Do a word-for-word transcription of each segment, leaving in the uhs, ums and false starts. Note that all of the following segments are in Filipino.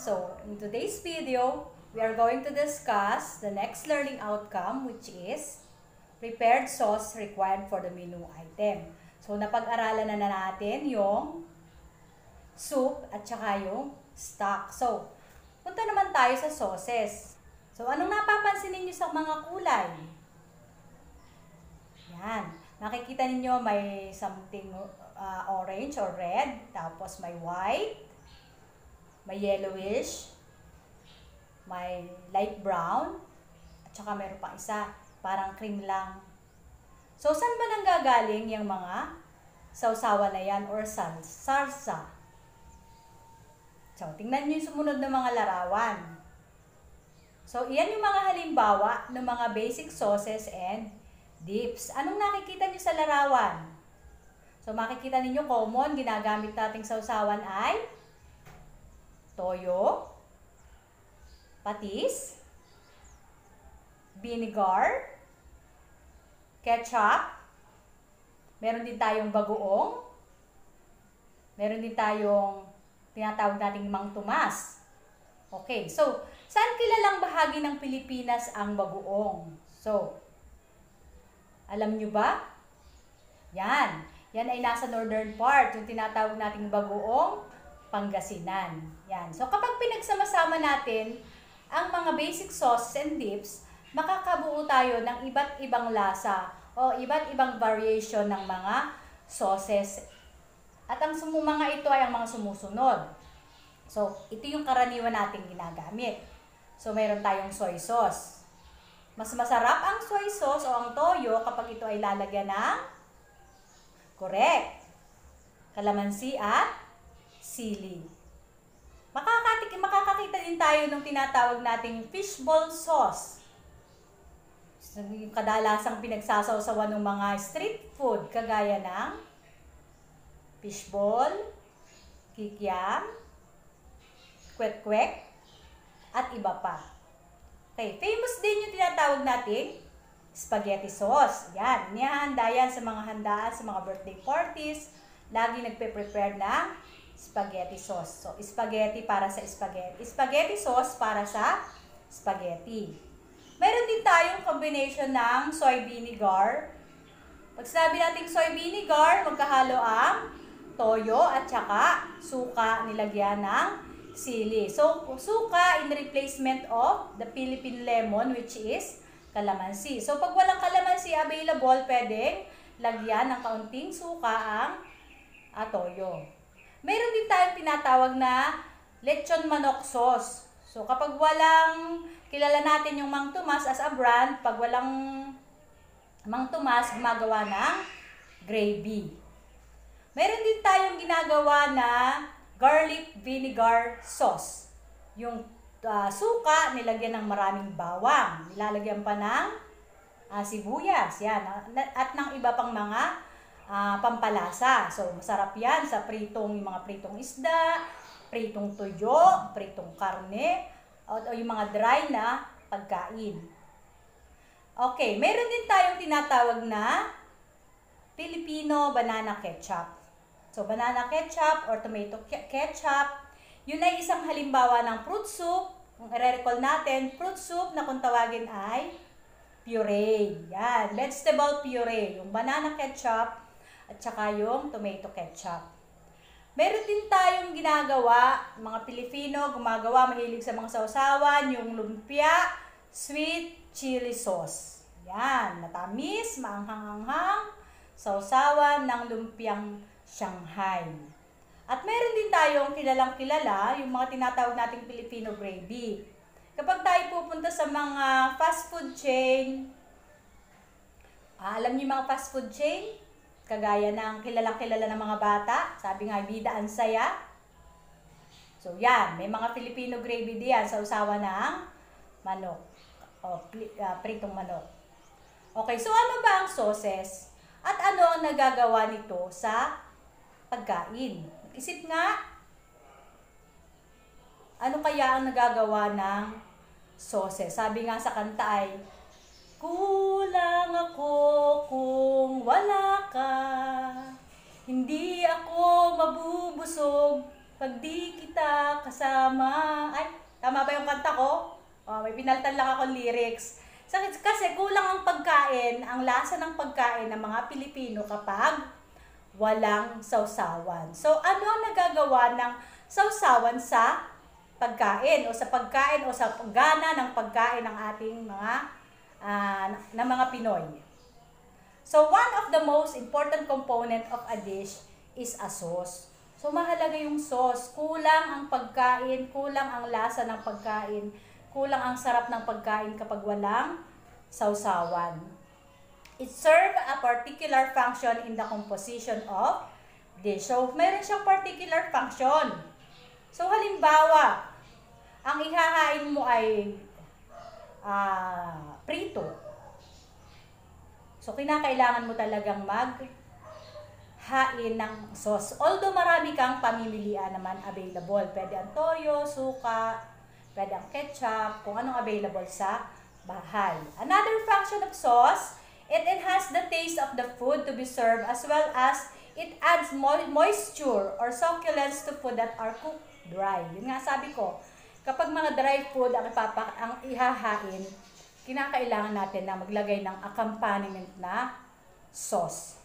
So, in today's video, we are going to discuss the next learning outcome, which is prepared sauce required for the menu item. So, napag-aralan na, na natin yung soup at saka yung stock. So, punta naman tayo sa sauces. So, anong napapansin ninyo sa mga kulay? Yan. Nakikita ninyo may something uh, orange or red, tapos may white, may yellowish, may light brown, at saka meron pang isa, parang cream lang. So, saan ba nanggagaling yung mga sausawan na yan or salsa? So, tingnan nyo yung sumunod na mga larawan. So, iyan yung mga halimbawa ng mga basic sauces and dips. Anong nakikita nyo sa larawan? So, makikita ninyo common, ginagamit nating sausawan ay toyo, patis, vinegar, ketchup, meron din tayong bagoong, meron din tayong tinatawag nating Mang Tomas. Okay, so, saan kilalang bahagi ng Pilipinas ang bagoong? So, alam nyo ba? Yan. Yan ay nasa northern part, yung tinatawag nating bagoong Pangasinan. Yan. So, kapag pinagsama-sama natin ang mga basic sauces and dips, makakabuo tayo ng iba't ibang lasa o iba't ibang variation ng mga sauces. At ang mga ito ay ang mga sumusunod. So, ito yung karaniwan nating ginagamit. So, mayroon tayong soy sauce. Mas masarap ang soy sauce o ang toyo kapag ito ay lalagyan ng correct, kalamansi at sili. Makakatik makakakita din tayo ng tinatawag nating fishball sauce. Yung kadalasang pinagsasawsawan ng mga street food kagaya ng fishball, kikiam, kwek-kwek, at iba pa. Okay, famous din yung tinatawag nating spaghetti sauce. Yan, inihahanda yan sa mga handaan, sa mga birthday parties. Lagi nagpe-prepare ng spaghetti sauce. So, spaghetti para sa spaghetti. Spaghetti sauce para sa spaghetti. Meron din tayong combination ng soy vinegar. Pag sinabi natin soy vinegar, magkahalo ang toyo at saka suka nilagyan ng sili. So, suka in replacement of the Philippine lemon, which is kalamansi. So, pag walang kalamansi available, pwedeng lagyan ng kaunting suka ang ah, toyo. Meron din tayong tinatawag na lechon manok sauce. So, kapag walang, kilala natin yung Mang Tomas as a brand, pag walang Mang Tomas, gumagawa ng gravy. Meron din tayong ginagawa na garlic vinegar sauce. Yung uh, suka, nilagyan ng maraming bawang. Nilalagyan pa ng uh, sibuyas. Yan. At ng iba pang mga uh, pampalasa. So, masarap yan sa pritong, yung mga pritong isda, pritong tuyo, pritong karne, o, o yung mga dry na pagkain. Okay, meron din tayong tinatawag na Filipino banana ketchup. So, banana ketchup or tomato ketchup, yun ay isang halimbawa ng fruit soup. Kung i-recall natin, fruit soup na kung tawagin ay puree. Yan, vegetable puree. Yung banana ketchup at saka yung tomato ketchup. Meron din tayong ginagawa, mga Pilipino, gumagawa, mahilig sa mga sausawan, yung lumpia, sweet chili sauce. Yan, matamis, maanghang-anghang, sausawan ng lumpiang Shanghai. At meron din tayong kilalang kilala, yung mga tinatawag nating Filipino gravy. Kapag tayo pupunta sa mga fast food chain, ah, alam niyo mga fast food chain? Kagaya ng kilalang kilala ng mga bata, sabi nga, bida ang saya. So yan, may mga Filipino gravy diyan sa usawa ng manok, o uh, pritong manok. Okay, so ano ba ang sauces? At ano ang nagagawa nito sa pagkain? Isip nga, ano kaya ang nagagawa ng sauces? Sabi nga sa kanta ay, kulang ako kung wala ka, hindi ako mabubusog Pag di kita kasama, ay, tama ba yung kanta ko? Oh, may pinaltan lang ako lyrics. Kasi kulang ang pagkain, ang lasa ng pagkain ng mga Pilipino kapag walang sausawan. So, ano ang nagagawa ng sausawan sa pagkain o sa pagkain o sa gana ng pagkain ng ating mga uh, ng mga Pinoy? So, one of the most important component of a dish is a sauce. So, mahalaga yung sauce. Kulang ang pagkain, kulang ang lasa ng pagkain, kulang ang sarap ng pagkain kapag walang sausawan. It serves a particular function in the composition of dish. So, meron siyang particular function. So, halimbawa, ang ihahain mo ay uh, prito. So, kinakailangan mo talagang mag hain ng sauce. Although marami kang pamimilian naman available. Pwede ang toyo, suka, pwede ang ketchup, kung anong available sa bahay. Another function of sauce, it enhances the taste of the food to be served as well as it adds mo moisture or succulence to food that are cooked dry. Yun nga sabi ko, kapag mga dry food ang, ipapa, ang ihahain, kinakailangan natin na maglagay ng accompaniment na sauce.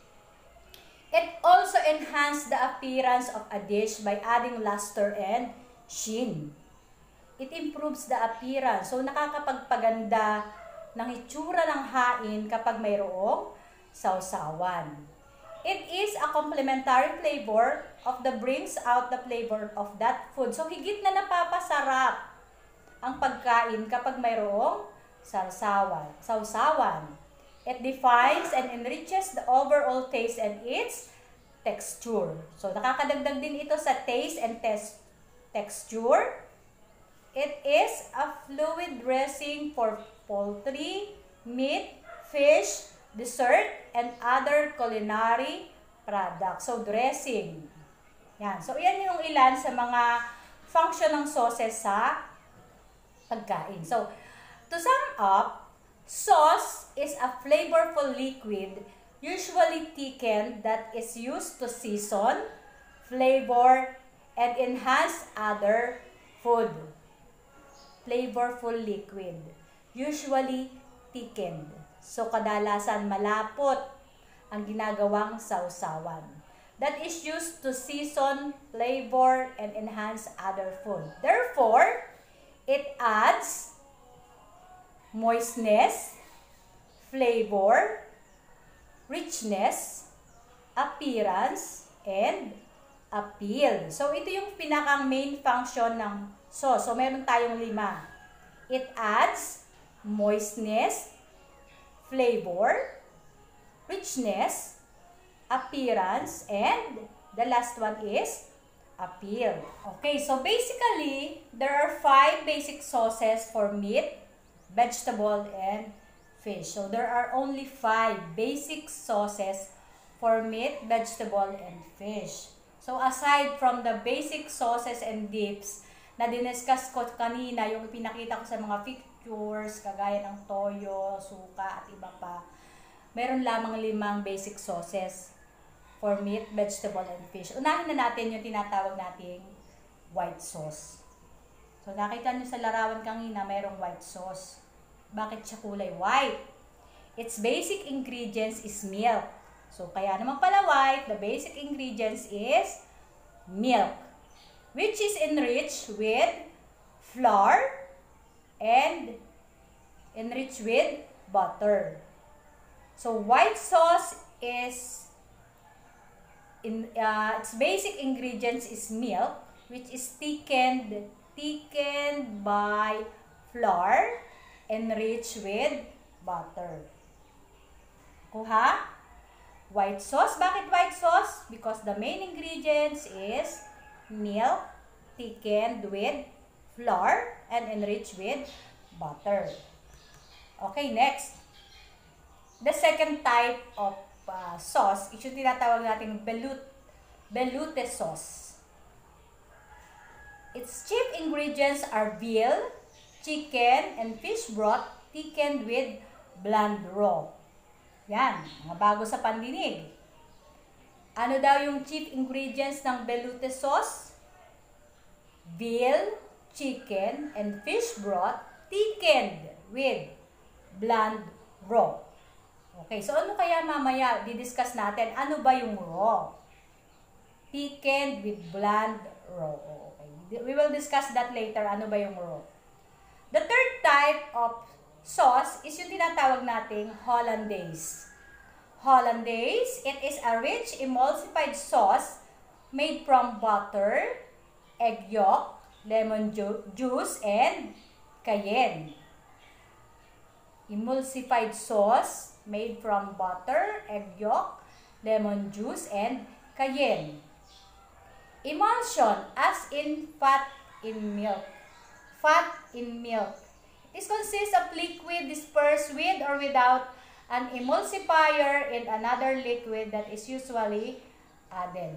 It also enhances the appearance of a dish by adding luster and sheen. It improves the appearance. So, nakakapagpaganda ng itsura ng hain kapag mayroong sausawan. It is a complementary flavor of the brings out the flavor of that food. So, higit na napapasarap ang pagkain kapag mayroong sausawan. sausawan. It defines and enriches the overall taste and its texture. So, nakakadagdag din ito sa taste and test texture. It is a fluid dressing for poultry, meat, fish, dessert, and other culinary products. So, dressing. Yan. So, yan yung ilan sa mga function ng sauces sa pagkain. So, to sum up, sauce is a flavorful liquid, usually thickened, that is used to season, flavor, and enhance other food. Flavorful liquid, usually thickened. So, kadalasan malapot ang ginagawang sausawan. That is used to season, flavor, and enhance other food. Therefore, it adds moistness, flavor, richness, appearance, and appeal. So, ito yung pinakang main function ng sauce. So, meron tayong lima. It adds moistness, flavor, richness, appearance, and the last one is appeal. Okay, so basically, there are five basic sauces for meat, vegetable, and fish. So, there are only five basic sauces for meat, vegetable, and fish. So, aside from the basic sauces and dips na diniscuss ko kanina, yung pinakita ko sa mga pictures, kagaya ng toyo, suka, at iba pa, meron lamang limang basic sauces for meat, vegetable, and fish. Unahin na natin yung tinatawag nating white sauce. So, nakita nyo sa larawan kanina, mayroong white sauce. Bakit siya kulay white? Its basic ingredients is milk. So, kaya naman pala white, the basic ingredients is milk, which is enriched with flour and enriched with butter. So, white sauce is, in uh, its basic ingredients is milk, which is thickened, thickened by flour, enriched with butter. Kuha? White sauce. Bakit white sauce? Because the main ingredients is milk, thickened with flour, and enriched with butter. Okay, next. The second type of uh, sauce is yung tinatawag natin belut, belute sauce. Its chief ingredients are veal, chicken, and fish broth thickened with bland raw. Yan, mga bago sa pandinig. Ano daw yung chief ingredients ng belute sauce? veal, chicken, and fish broth thickened with bland raw. Okay, so ano kaya mamaya didiscuss natin? Ano ba yung raw? Thickened with bland raw. Okay, we will discuss that later. Ano ba yung raw? The third type of sauce is yung tinatawag nating Hollandaise. Hollandaise, it is a rich emulsified sauce made from butter, egg yolk, lemon ju juice, and cayenne. Emulsified sauce made from butter, egg yolk, lemon juice, and cayenne. Emulsion, as in fat in milk. Fat in milk. This consists of liquid dispersed with or without an emulsifier in another liquid that is usually added.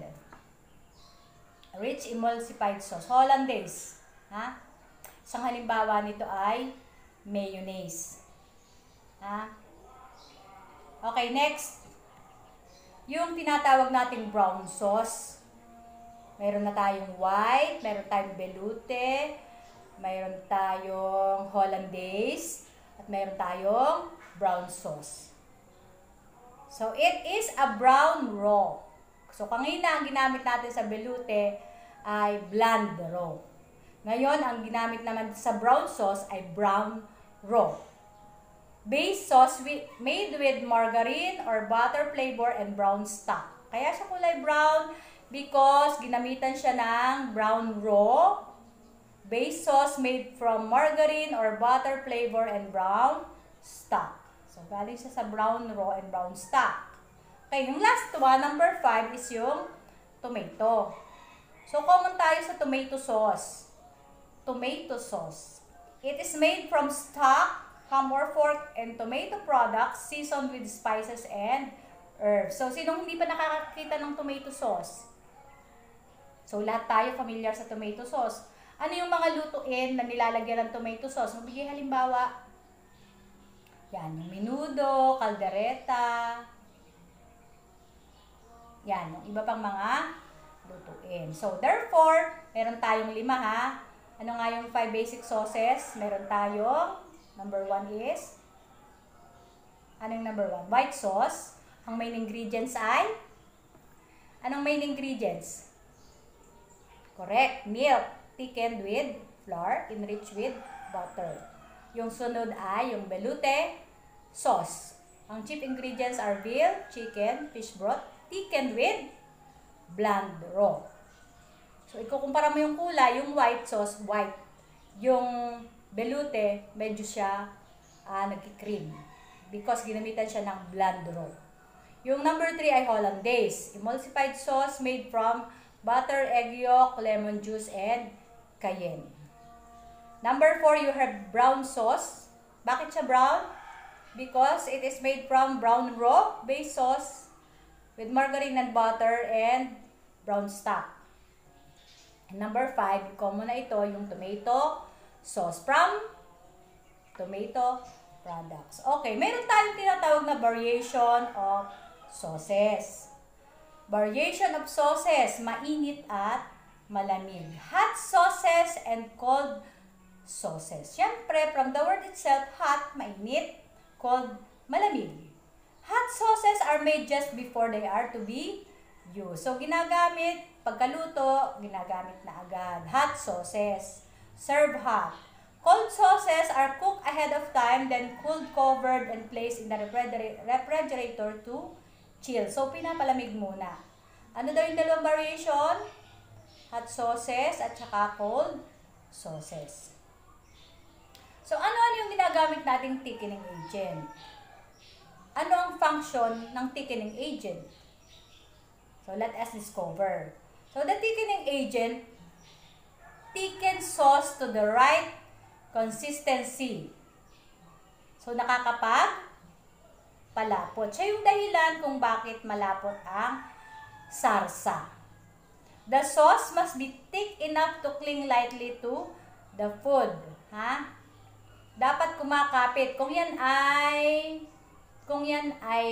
Rich emulsified sauce. Hollandaise. Ha? Isang halimbawa nito ay mayonnaise. Ha? Okay, next. Yung tinatawag nating brown sauce. Mayroon na tayong white, mayroon tayong belute, mayroon tayong Hollandaise, at mayroon tayong brown sauce. So, it is a brown raw. So, kanina ang ginamit natin sa belute ay bland raw. Ngayon, ang ginamit naman sa brown sauce ay brown raw. Base sauce with, made with margarine or butter flavor and brown stock. Kaya siya kulay brown because ginamitan siya ng brown raw. Base sauce made from margarine or butter flavor and brown stock. So, galing siya sa brown raw and brown stock. Okay, yung last one, number five, is yung tomato. So, common tayo sa tomato sauce. Tomato sauce. It is made from stock, ham or pork, and tomato products seasoned with spices and herbs. So, sinong hindi pa nakakakita ng tomato sauce? So, lahat tayo familiar sa tomato sauce. Ano yung mga lutuin na nilalagyan ng tomato sauce? Magbigay halimbawa. Yan, yung menudo, caldereta. Yan, yung iba pang mga lutuin. So, therefore, meron tayong lima ha. Ano nga yung five basic sauces? Meron tayong number one is, anong number one? White sauce. Ang main ingredients ay, anong main ingredients? Correct. Milk, thickened with flour, enriched with butter. Yung sunod ay yung belute sauce. Ang chief ingredients are veal, chicken, fish broth, thickened with bland raw. So, ikukumpara mo yung kulay, yung white sauce, white. Yung belute, medyo siya uh, nagki-cream because ginamitan siya ng bland raw. Yung number three ay Hollandaise, emulsified sauce made from butter, egg yolk, lemon juice, and cayenne. Number four, you have brown sauce. Bakit siya brown? Because it is made from brown raw base sauce with margarine and butter and brown stock. And number five, common na ito, yung tomato sauce from tomato products. Okay, meron tayong tinatawag na variation of sauces. Variation of sauces, mainit at malamig. Hot sauces and cold sauces. Siyempre, from the word itself, hot, mainit, cold, malamig. Hot sauces are made just before they are to be used. So, ginagamit, pagkaluto, ginagamit na agad. Hot sauces. Serve hot. Cold sauces are cooked ahead of time, then cooled, covered, and placed in the refrigerator to chill. So, pinapalamig muna. Ano daw yung dalawang variation? Hot sauces at saka cold sauces. So, ano-ano yung ginagamit nating thickening agent? Ano ang function ng thickening agent? So, let us discover. So, the thickening agent thickens sauce to the right consistency. So, nakakapag palapot. Siya yung dahilan kung bakit malapot ang sarsa. The sauce must be thick enough to cling lightly to the food. Ha? Dapat kumakapit. Kung yan ay kung yan ay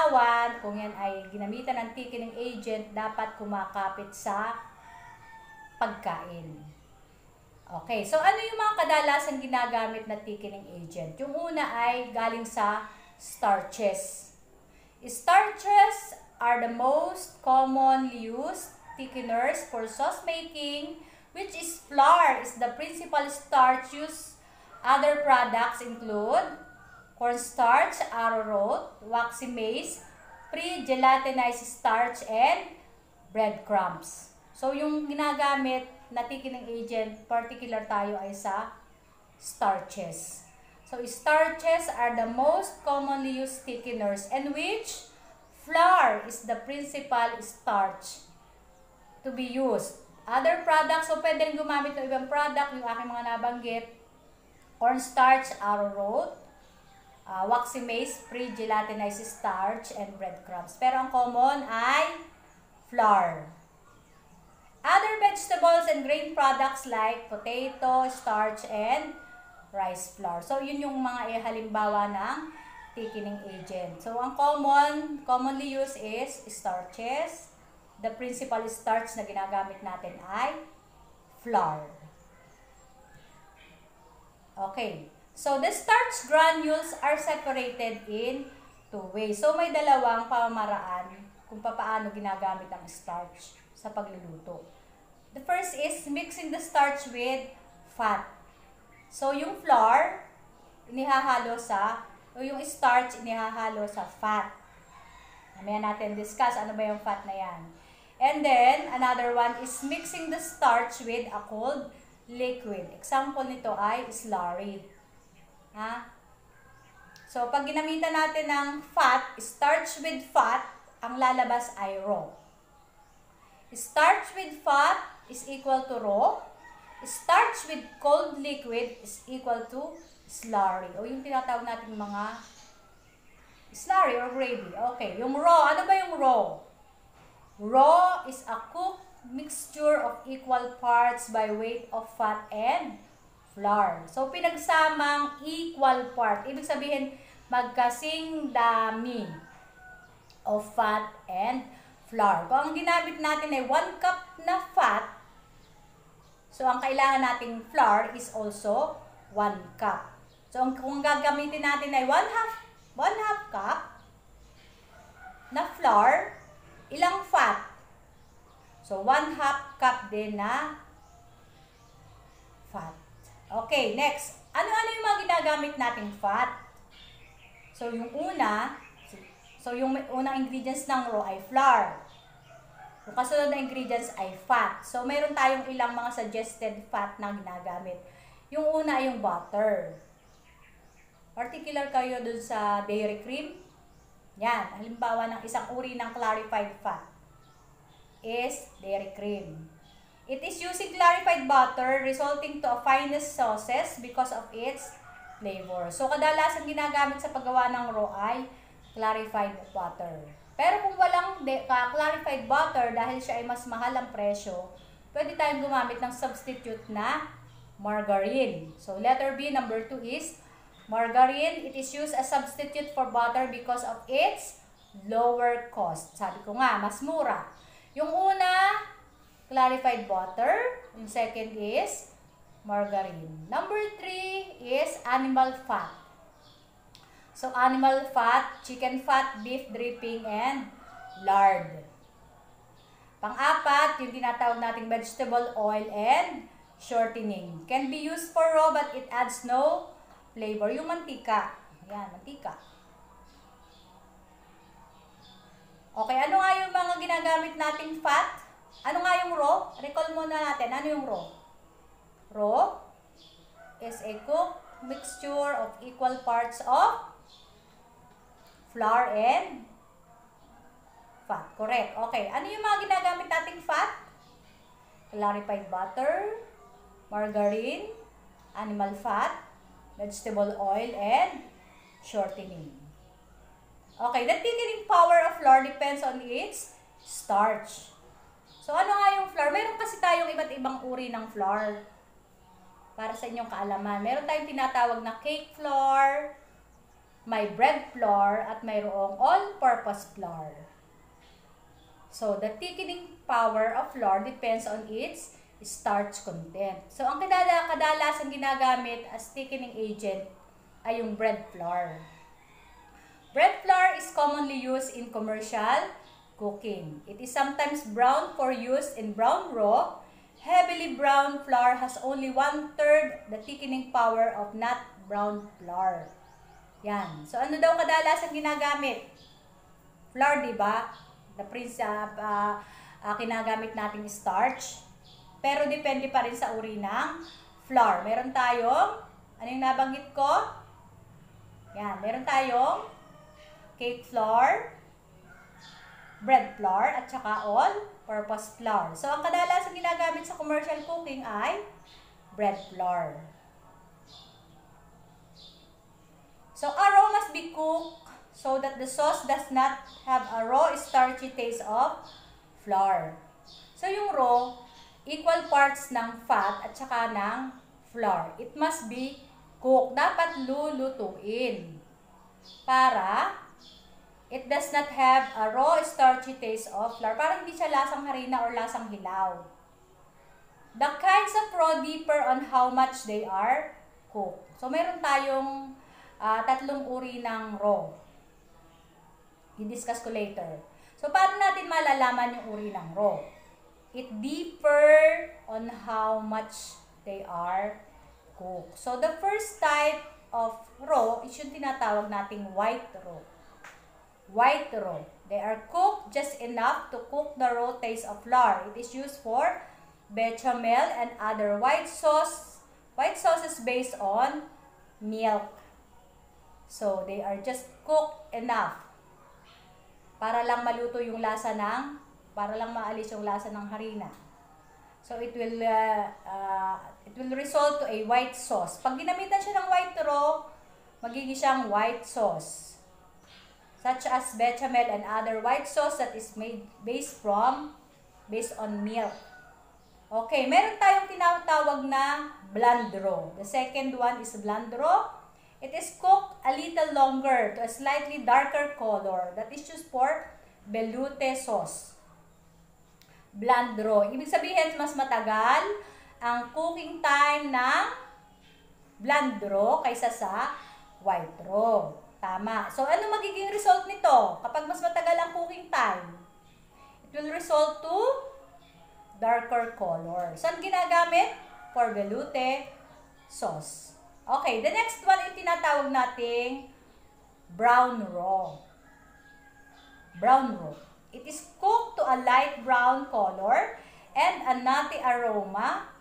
sausawan, kung yan ay ginamitan ng thickening agent, dapat kumakapit sa pagkain. Okay, so ano yung mga kadalasan ginagamit na thickening agent? Yung una ay galing sa starches. Starches are the most commonly used thickeners for sauce making, which is flour is the principal starch used. Other products include cornstarch, arrowroot, waxy maize, pre-gelatinized starch, and breadcrumbs. So, yung ginagamit na thickening agent, particular tayo ay sa starches. So, starches are the most commonly used thickeners, and which flour is the principal starch to be used. Other products, so pwede rin gumamit ng ibang product, yung aking mga nabanggit, cornstarch, arrowroot, uh, waxy maize, pre-gelatinized starch, and breadcrumbs. Pero ang common ay flour. Other vegetables and grain products like potato, starch, and rice flour. So, yun yung mga halimbawa ng thickening agent. So, ang common, commonly used is starches. The principal starch na ginagamit natin ay flour. Okay. So, the starch granules are separated in two ways. So, may dalawang pamamaraan kung paano ginagamit ang starch sa pagluluto. The first is mixing the starch with fat. So, yung flour, inihahalo sa, o yung starch, inihahalo sa fat. Mamaya natin discuss ano ba yung fat na yan. And then, another one is mixing the starch with a cold liquid. Example nito ay slurry. Ha? So, pag ginamitan natin ng fat, starch with fat, ang lalabas ay raw. Starch with fat is equal to raw. Starch with cold liquid is equal to slurry. O yung tinatawag natin mga slurry or gravy. Okay, yung raw. Ano ba yung raw? Raw is a cooked mixture of equal parts by weight of fat and flour. So, pinagsamang equal part. Ibig sabihin, magkasing dami of fat and flour. Kung ang ginamit natin ay one cup na fat, so ang kailangan nating flour is also one cup. So, kung gagamitin natin ay one half, one half cup na flour, ilang fat? So, one half cup din na fat. Okay, next. Ano-ano yung mga ginagamit nating fat? So, yung una, so yung unang ingredients ng raw ay flour. Yung kasunod na ingredients ay fat. So, mayroon tayong ilang mga suggested fat na ginagamit. Yung una ay yung butter. Particular kayo dun sa dairy cream. Yan, halimbawa ng isang uri ng clarified fat is dairy cream. It is using clarified butter resulting to a finest sauces because of its flavor. So, kadalasan ginagamit sa paggawa ng raw ay clarified butter. Pero kung walang clarified butter, dahil siya ay mas mahal ang presyo, pwede tayong gumamit ng substitute na margarine. So, letter B, number two is margarine. It is used as substitute for butter because of its lower cost. Sabi ko nga, mas mura. Yung una, clarified butter. Yung second is margarine. Number three is animal fat. So, animal fat, chicken fat, beef dripping, and lard. Pang-apat, yung tinatawag nating vegetable oil and shortening. Can be used for raw but it adds no flavor. Yung mantika. Ayan, mantika. Okay, ano nga yung mga ginagamit nating fat? Ano nga yung raw? Recall muna natin. Ano yung raw? Raw is a cooked mixture of equal parts of flour and fat. Correct. Okay. Ano yung mga ginagamit nating fat? Clarified butter, margarine, animal fat, vegetable oil, and shortening. Okay. The thickening power of flour depends on its starch. So, ano nga yung flour? Meron kasi tayong iba't ibang uri ng flour. Para sa inyong kaalaman. Meron tayong tinatawag na cake flour, may bread flour, at mayroong all-purpose flour. So, the thickening power of flour depends on its starch content. So, ang kadala, kadalasan ginagamit as thickening agent ay yung bread flour. Bread flour is commonly used in commercial cooking. It is sometimes browned for use in brown raw. Heavily browned flour has only one-third the thickening power of not brown flour. Yan. So, ano daw kadalasan ginagamit? Flour, di ba? The prince, uh, uh, uh, kinagamit nating starch. Pero depende pa rin sa uri ng flour. Meron tayong, ano yung nabanggit ko? Yan. Meron tayong cake flour, bread flour, at saka all-purpose flour. So, ang kadalasan ginagamit sa commercial cooking ay bread flour. So, a raw must be cooked so that the sauce does not have a raw starchy taste of flour. So, yung raw, equal parts ng fat at saka ng flour. It must be cooked. Dapat lulutuin para it does not have a raw starchy taste of flour. Parang hindi siya lasang harina or lasang hilaw. The kinds of raw differ on how much they are cooked. So, meron tayong Uh, tatlong uri ng raw. I-discuss ko later. So, paano natin malalaman yung uri ng raw? It differ on how much they are cooked. So, the first type of raw is yung tinatawag nating white raw. White raw. They are cooked just enough to cook the raw taste of flour. It is used for bechamel and other white sauce, white sauces based on milk. So, they are just cooked enough para lang maluto yung lasa ng, para lang maalis yung lasa ng harina. So, it will, uh, uh, it will result to a white sauce. Pag ginamitan siya ng white raw, magiging siyang white sauce. Such as bechamel and other white sauce that is made based from, based on milk. Okay, meron tayong tinatawag na bland raw. The second one is bland raw. It is cooked a little longer to a slightly darker color that is used for veloute sauce. Bland raw. Ibig sabihin, mas matagal ang cooking time ng bland raw kaysa sa white raw. Tama. So, ano magiging result nito? Kapag mas matagal ang cooking time, it will result to darker color. Saan ginagamit? For veloute sauce. Okay, the next one yung tinatawag nating brown raw. Brown raw. It is cooked to a light brown color and a nutty aroma.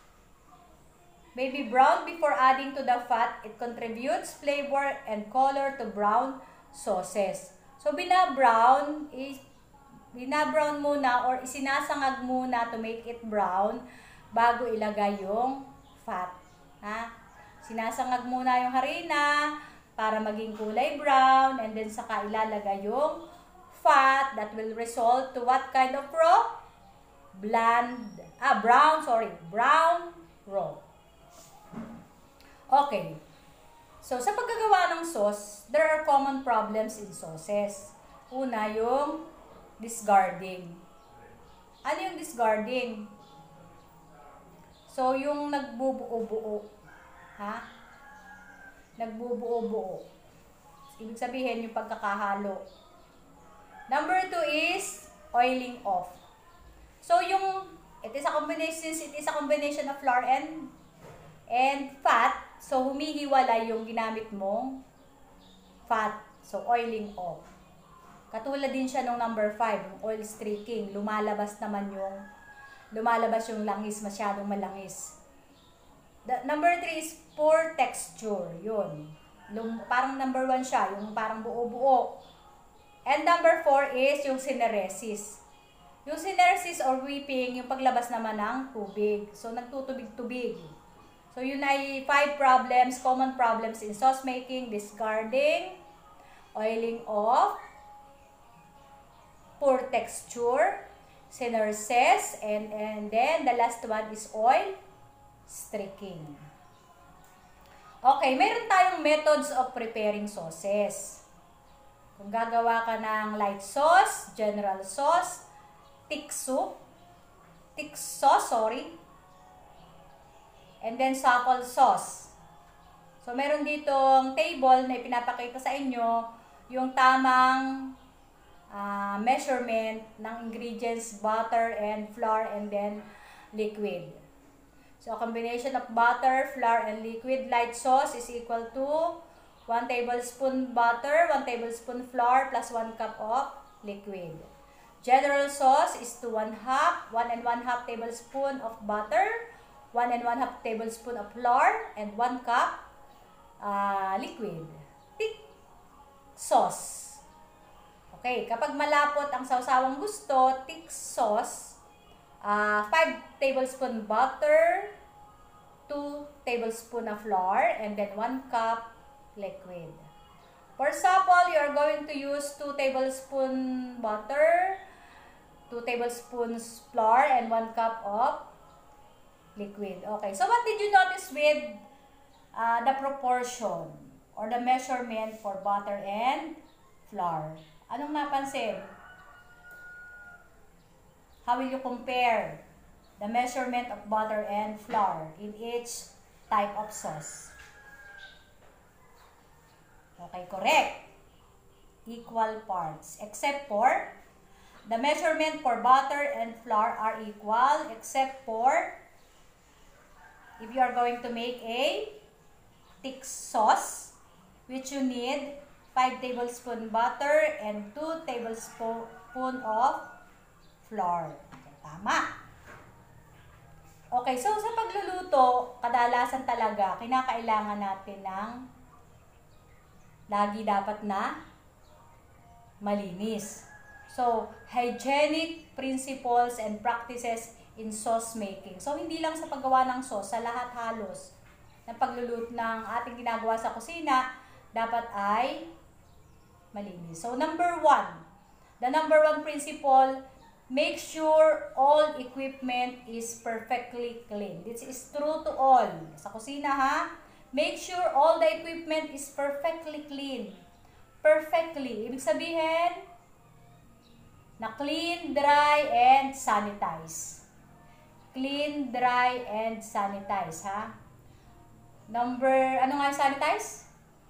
May be browned before adding to the fat. It contributes flavor and color to brown sauces. So, binabrown is binabrown muna or isinasangag muna to make it brown bago ilagay yung fat. Ha? Sinasangag muna yung harina para maging kulay brown and then saka ilalagay yung fat that will result to what kind of raw? Bland, ah, brown, sorry, brown raw. Okay. So, sa paggagawa ng sauce, there are common problems in sauces. Una, yung discarding. Ano yung discarding? So, yung nagbubuo-buo. Ha? Nagbubuo-buo. Ibig sabihin, yung pagkakahalo. Number two is oiling off. So, yung, it is a combination, it is a combination of flour and, and fat. So, humihiwalay yung ginamit mong fat. So, oiling off. Katulad din siya nung number five, yung oil streaking. Lumalabas naman yung, lumalabas yung langis, masyadong malangis. The, number three is poor texture. Yun. Lum, parang number one siya, yung parang buo-buo. And number four is yung syneresis. Yung syneresis or whipping, yung paglabas naman ng tubig. So, nagtutubig-tubig. So, yun ay five problems, common problems in sauce making: discarding, oiling off, poor texture, syneresis, and, and then the last one is oil streaking. Okay, meron tayong methods of preparing sauces. Kung gagawa ka ng light sauce, general sauce, thick soup, thick sauce, sorry, and then truffle sauce. So, meron ditong table na ipinapakita sa inyo yung tamang uh, measurement ng ingredients, butter and flour and then liquid. So, a combination of butter, flour, and liquid light sauce is equal to one tablespoon butter, one tablespoon flour, plus one cup of liquid. General sauce is to one half, one and one half tablespoon of butter, one and one half tablespoon of flour, and one cup uh, liquid. Thick sauce. Okay, kapag malapot ang sawsawang gusto, thick sauce, uh, five tablespoon butter, two tablespoon of flour, and then one cup liquid. For sample, you are going to use two tablespoon butter, two tablespoons flour, and one cup of liquid. Okay, so what did you notice with uh, the proportion or the measurement for butter and flour? Anong napansin? How will you compare the measurement of butter and flour in each type of sauce? Okay, correct. Equal parts. Except for, the measurement for butter and flour are equal except for if you are going to make a thick sauce, which you need five tablespoon butter and two tablespoon of flour. Okay, tama. Okay, so sa pagluluto, kadalasan talaga, kinakailangan natin ng lagi dapat na malinis. So, hygienic principles and practices in sauce making. So, hindi lang sa paggawa ng sauce, sa lahat halos ng pagluluto ng ating ginagawa sa kusina, dapat ay malinis. So, number one, the number one principle, make sure all equipment is perfectly clean. This is true to all. Sa kusina ha, make sure all the equipment is perfectly clean. Perfectly. Ibig sabihin, na clean, dry, and sanitize. Clean, dry, and sanitize, ha? Number, ano nga yung sanitize?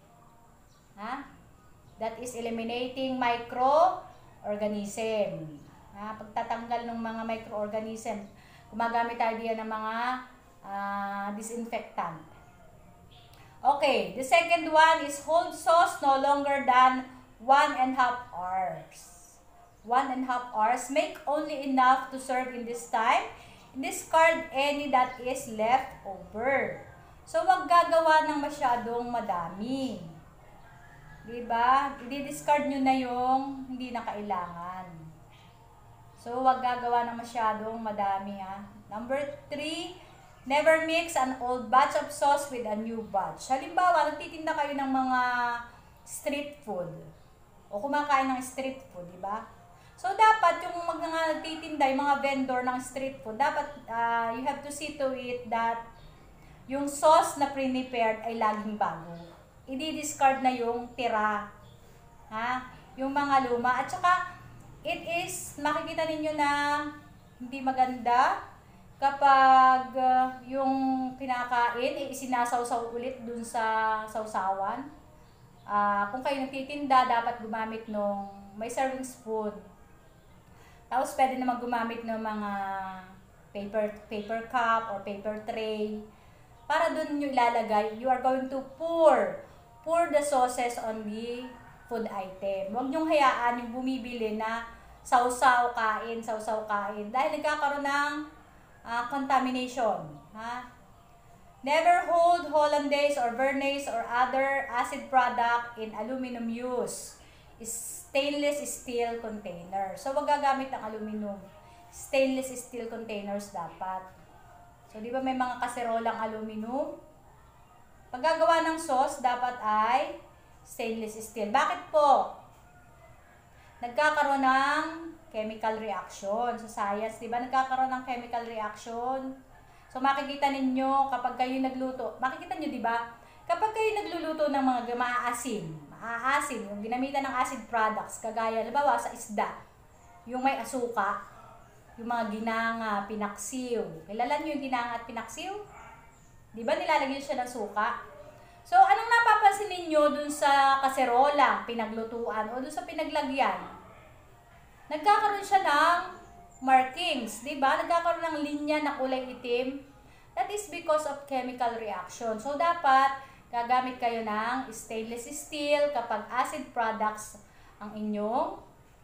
Ha? That is eliminating microorganism. Ha? Pagtatanggal ng mga microorganism. Gumagamit tayo diyan ng mga uh, disinfectant. Okay, the second one is hold sauce no longer than one and a half hours. One and a half hours. Make only enough to serve in this time. Discard any that is left over. So, wag gagawa ng masyadong madami. Diba? I-discard nyo na yung hindi na kailangan. So, wag gagawa ng masyadong madami, ha. Number three, never mix an old batch of sauce with a new batch. Halimbawa, nagtitinda kayo ng mga street food. O kumakain ng street food, di ba? So, dapat yung mga nagtitinda, yung mga vendor ng street food, dapat uh, you have to see to it that yung sauce na pre-prepared ay laging bago. I-discard na yung tira. Ha? Yung mga luma. At saka, it is, makikita ninyo na hindi maganda kapag uh, yung kinakain, eh, isinasawsaw ulit dun sa sawsawan. Uh, kung kayo nagtitinda, dapat gumamit nung may serving spoon. Tapos, pwede naman gumamit ng mga paper, paper cup or paper tray. Para dun nyo ilalagay, you are going to pour. Pour the sauces on the food item. Huwag nyong hayaan yung bumibili na sausaw kain, sausaw kain. Dahil nagkakaroon ng uh, contamination. Ha? Never hold hollandaise or bernaise or other acid product in aluminum use. Stainless steel container. So, wag gagamit ng aluminum. Stainless steel containers dapat. So, di ba may mga kaserolang aluminum? Pag gagawa ng sauce, dapat ay stainless steel. Bakit po? Nagkakaroon ng chemical reaction. Sa science, di ba? Nagkakaroon ng chemical reaction. So, makikita ninyo kapag kayo nagluto. Makikita nyo, di ba? Kapag kayo nagluluto ng mga maaasim, maaasim, yung ginamitan ng acid products, kagaya, halimbawa sa isda, yung may asuka, yung mga ginanga, pinaksiw. Kilala nyo yung ginanga at pinaksiw? Di ba nilalagyan siya ng suka? So, anong napapansin ninyo dun sa kaserola, pinaglutuan, o dun sa pinaglagyan? Nagkakaroon siya ng markings, di ba? Nagkakaroon ng linya na kulay itim. That is because of chemical reaction. So, dapat gagamit kayo ng stainless steel kapag acid products ang inyong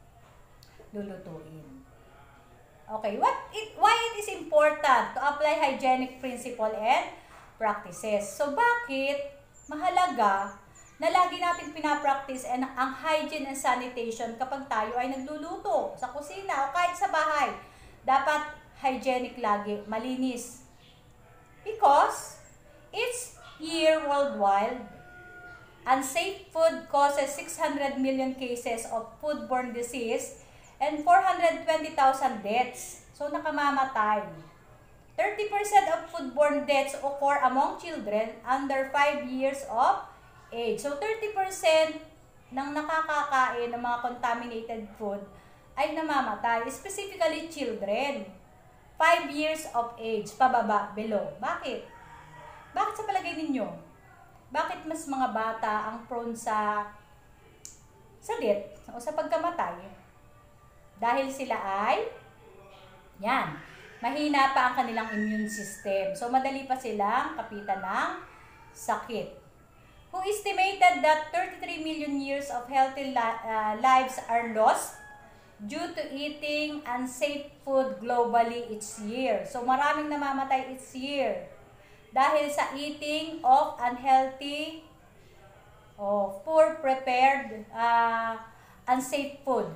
lulutuin. Okay, what it, why it is important to apply hygienic principle and practices? So, bakit mahalaga na lagi natin pinapractice and ang hygiene and sanitation kapag tayo ay nagluluto sa kusina o kahit sa bahay? Dapat hygienic lagi, malinis. Because each year worldwide, unsafe food causes six hundred million cases of foodborne disease and four hundred twenty thousand deaths. So, nakamamatay. thirty percent of foodborne deaths occur among children under five years of age. So, thirty percent ng nakakakain ng mga contaminated food ay namamatay. Specifically, children. five years of age, pababa, below. Bakit? Bakit sa palagay ninyo? Bakit mas mga bata ang prone sa sa death o sa pagkamatay? Dahil sila ay, yan, mahina pa ang kanilang immune system. So, madali pa silang kapitan ng sakit. Who estimated that thirty-three million years of healthy li uh, lives are lost due to eating unsafe food globally each year. So, maraming namamatay each year dahil sa eating of unhealthy or poor prepared uh, unsafe food.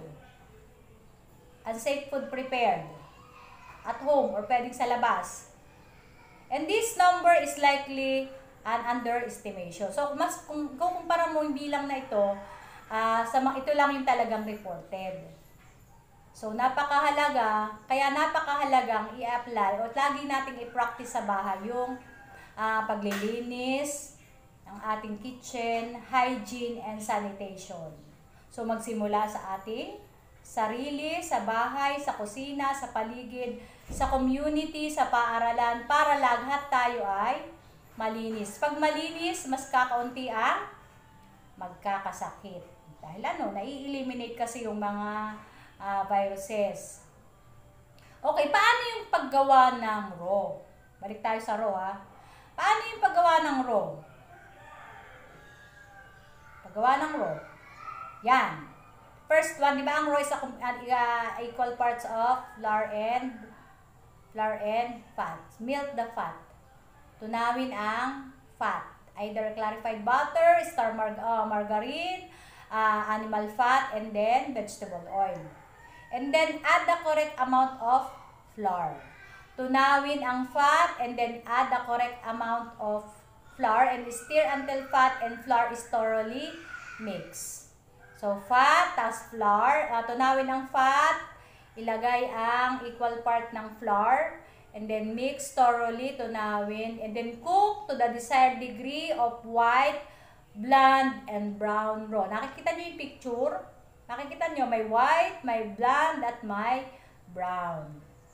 Unsafe food prepared at home or pwedeng sa labas. And this number is likely an underestimation. So, mas, kung, kung kumpara mo yung bilang na ito, uh, sa, ito lang yung talagang reported. So, napakahalaga, kaya napakahalagang i-apply o lagi nating i-practice sa bahay yung uh, paglilinis ng ating kitchen, hygiene, and sanitation. So, magsimula sa ating sarili, sa bahay, sa kusina, sa paligid, sa community, sa paaralan, para lahat tayo ay malinis. Pag malinis, mas kakaunti ang magkakasakit. Dahil ano, nai-eliminate kasi yung mga uh, viruses. Okay, paano yung paggawa ng raw? Balik tayo sa raw, ha? Paano yung paggawa ng raw? Paggawa ng raw. Yan. First one, di ba ang raw is a, uh, equal parts of flour and flour and fat. Melt the fat. Tunawin ang fat. Either clarified butter, star mar uh, margarine, uh, animal fat, and then vegetable oil. And then add the correct amount of flour. Tunawin ang fat and then add the correct amount of flour and stir until fat and flour is thoroughly mixed. So, fat, tas flour. Uh, tunawin ang fat. Ilagay ang equal part ng flour. And then, mix thoroughly. Tunawin. And then, cook to the desired degree of white, blonde, and brown raw. Nakikita nyo yung picture? Nakikita nyo, may white, may blonde, at may brown.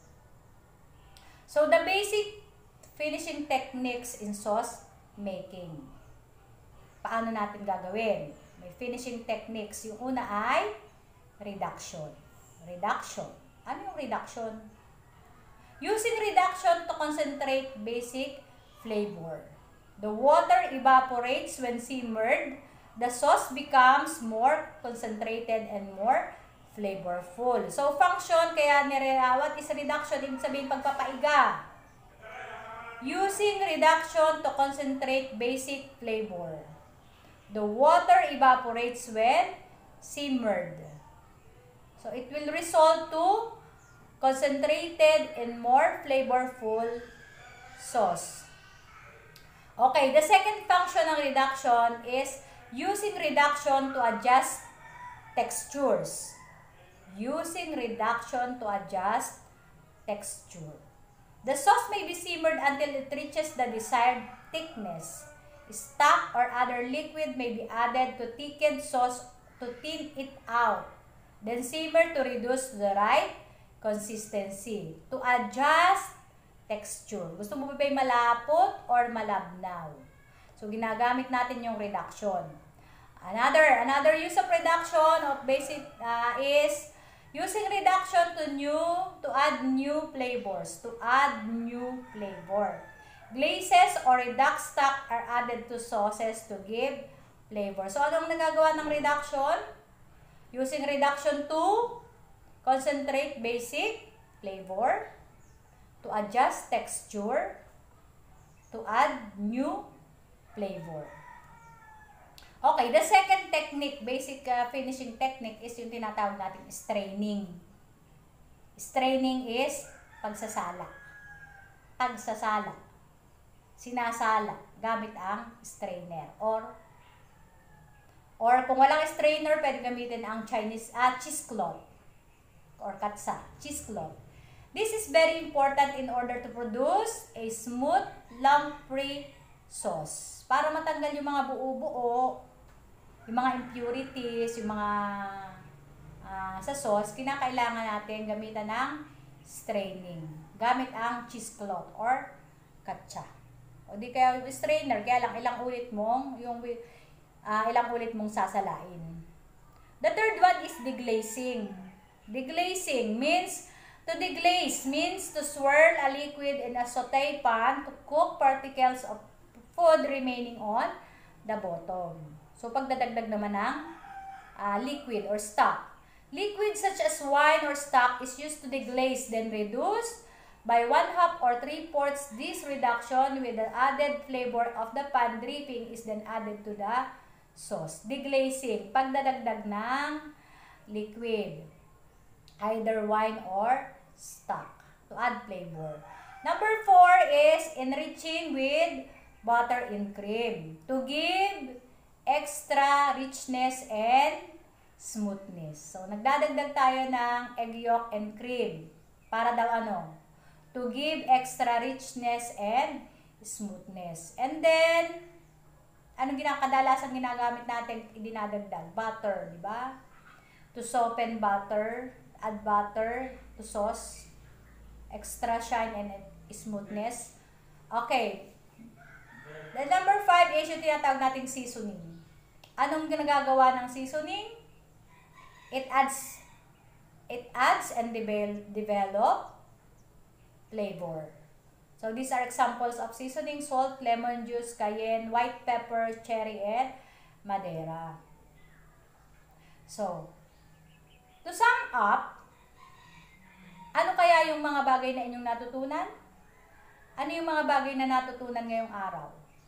So, the basic finishing techniques in sauce making. Paano natin gagawin? May finishing techniques. Yung una ay reduction. Reduction. Ano yung reduction? Using reduction to concentrate basic flavor. The water evaporates when simmered. The sauce becomes more concentrated and more flavorful. So, function, kaya nireawat is reduction. Ibig sabihin, pagpapaiga. Using reduction to concentrate basic flavor. The water evaporates when simmered. So, it will result to concentrated and more flavorful sauce. Okay, the second function ng reduction is using reduction to adjust textures. Using reduction to adjust texture. The sauce may be simmered until it reaches the desired thickness. Stock or other liquid may be added to thickened sauce to thin it out. Then simmer to reduce the right consistency. To adjust texture. Gusto mo ba ba malapot or malabnaw? So, ginagamit natin yung reduction. Another, another use of reduction of basic uh, is using reduction to new, to add new flavors. To add new flavor. Glazes or redux stock are added to sauces to give flavor. So, anong nagagawa ng reduction? Using reduction to concentrate basic flavor, to adjust texture, to add new flavor. Okay, the second technique, basic uh, finishing technique is yung tinatawag natin straining. Straining is pagsasala. Pagsasala. Sinasala gamit ang strainer or or kung walang strainer, pwede gamitin ang Chinese uh, cheesecloth or katsa, cheesecloth. This is very important in order to produce a smooth, lump-free sauce. Para matanggal yung mga buo-buo, yung mga impurities, yung mga uh, sa sauce, kinakailangan natin gamitan ng straining. Gamit ang cheesecloth or katsa. O di kaya yung strainer, kaya lang ilang ulit mong, yung uh, ilang ulit mong sasalain. The third one is deglazing. Deglazing means to deglaze means to swirl a liquid in a saute pan to cook particles of food remaining on the bottom. So, pagdadagdag naman ng uh, liquid or stock. Liquid such as wine or stock is used to deglaze, then reduced by one half or three-fourths. This reduction with the added flavor of the pan dripping is then added to the sauce. Deglazing, pagdadagdag ng liquid, either wine or stock, to add flavor. Number four is enriching with butter and cream to give extra richness and smoothness. So, nagdadagdag tayo ng egg yolk and cream para daw ano? To give extra richness and smoothness. And then, anong ginakadalasan ginagamit natin idinadagdag? Butter, di ba? To soften butter, add butter to sauce, extra shine and smoothness. Okay. The number five is yung tinatawag nating seasoning. Anong ginagagawa ng seasoning? It adds, it adds and develop flavor. So, these are examples of seasoning: salt, lemon juice, cayenne, white pepper, cherry, and Madeira. So, to sum up, ano kaya yung mga bagay na inyong natutunan? Ano yung mga bagay na natutunan ngayong araw?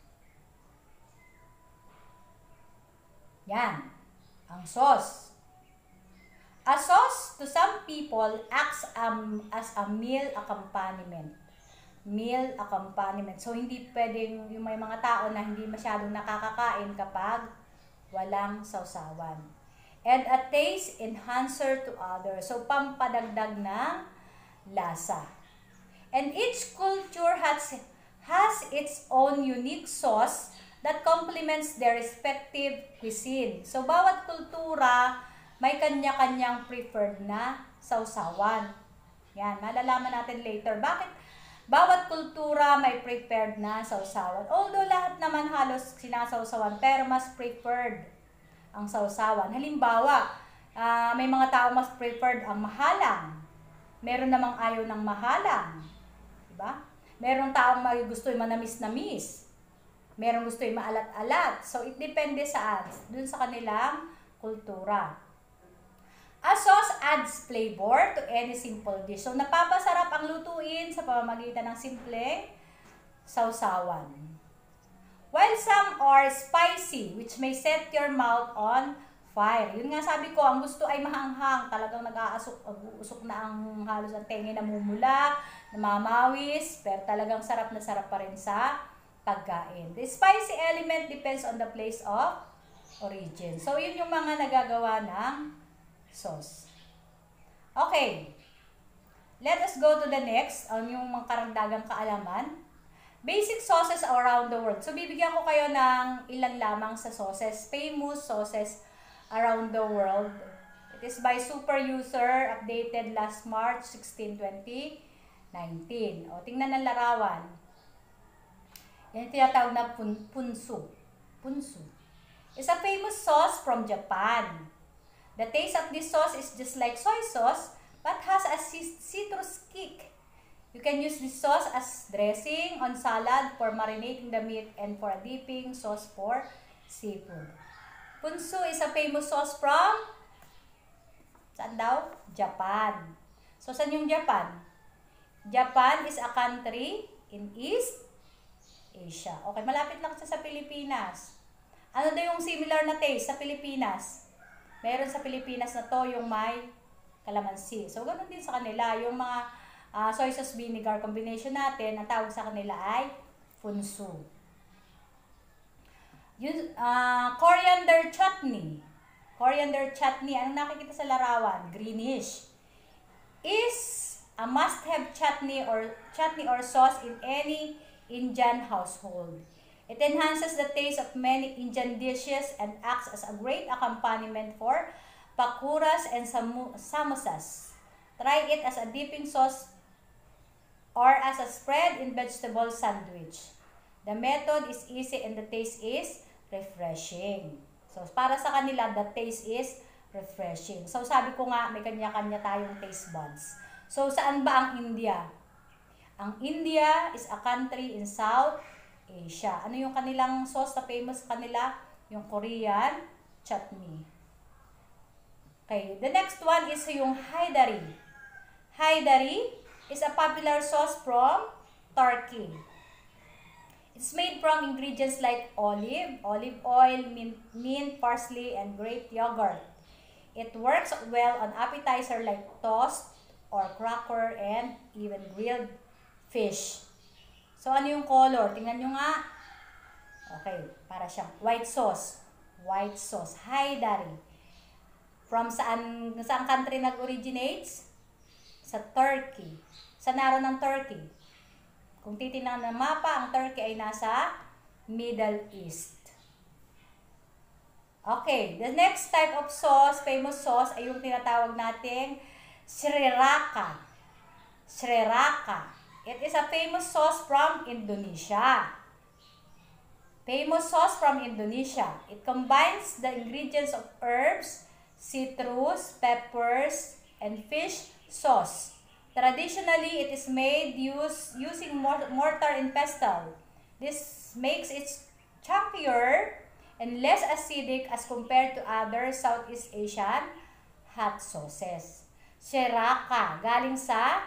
Yan. Ang sauce. A sauce to some people acts um, as a meal accompaniment. Meal accompaniment. So, hindi pwedeng yung may mga tao na hindi masyadong nakakakain kapag walang sausawan. And a taste enhancer to others. So, pampadagdag ng lasa. And each culture has, has its own unique sauce that complements their respective cuisine. So, bawat kultura may kanya-kanyang preferred na sausawan. Yan, malalaman natin later. Bakit bawat kultura may preferred na sausawan? Although lahat naman halos sinasausawan, pero mas preferred ang sausawan. Halimbawa, uh, may mga tao mas preferred ang mahalang. Meron namang ayaw ng mahalang. Diba? Meron taong may gusto yung manamis-namis. Meron gusto yung maalat-alat. So, it depende sa ads, dun sa kanilang kultura. A sauce adds flavor to any simple dish. So, napapasarap ang lutuin sa pamamagitan ng simpleng sausawan. While some are spicy, which may set your mouth on fire. Yun nga sabi ko, ang gusto ay mahanghang. Talagang nag-aasok na ang halos ang tenga, namumula, namamawis, pero talagang sarap na sarap pa rin sa pagkain. The spicy element depends on the place of origin. So, yun yung mga nagagawa ng sauce. Okay. Let us go to the next, ang yung mga karagdagang kaalaman. Basic sauces around the world. So, bibigyan ko kayo ng ilan lamang sa sauces. Famous sauces around the world. It is by Super User, updated last March sixteen, twenty nineteen. O, tingnan ng larawan. Yan yung tinatawag na pun punsu. Punsu. It's a famous sauce from Japan. The taste of this sauce is just like soy sauce, but has a citrus kick. You can use this sauce as dressing on salad for marinating the meat and for a dipping sauce for seafood. Punsu is a famous sauce from, saan daw? Japan. So, saan yung Japan? Japan is a country in East Asia. Okay, malapit lang siya sa Pilipinas. Ano daw yung similar na taste sa Pilipinas? Meron sa Pilipinas na to yung may calamansi. So, ganun din sa kanila. Yung mga uh, soy sauce vinegar combination natin, ang tawag sa kanila ay punsu. Yung uh, coriander chutney. Coriander chutney, anong nakikita sa larawan? Greenish. Is a must-have chutney or chutney or sauce in any Indian household. It enhances the taste of many Indian dishes and acts as a great accompaniment for pakuras and samosas. Try it as a dipping sauce or as a spread in vegetable sandwich. The method is easy and the taste is refreshing. So, para sa kanila, the taste is refreshing. So, sabi ko nga, may kanya-kanya tayong taste buds. So, saan ba ang India? Ang India is a country in South Asia. Ano yung kanilang sauce na famous kanila? Yung Korean chutney. Okay, the next one is yung Haidari. Haidari is a popular sauce from Turkey. It's made from ingredients like olive, olive oil, mint, mint, parsley, and grape yogurt. It works well on appetizer like toast or cracker and even grilled fish. So, ano yung color? Tingnan nyo nga. Okay, para siyang white sauce. White sauce. Haidari. From saan, saan country nag-originates? Sa Turkey. Sa naroon ng Turkey? Kung titingnan ng mapa, ang Turkey ay nasa Middle East. Okay, the next type of sauce, famous sauce, ay yung tinatawag nating sriraka. Sriraka. It is a famous sauce from Indonesia. Famous sauce from Indonesia. It combines the ingredients of herbs, citrus, peppers, and fish sauce. Traditionally, it is made use, using mortar and pestle. This makes it chunkier and less acidic as compared to other Southeast Asian hot sauces. Sriraka, galing sa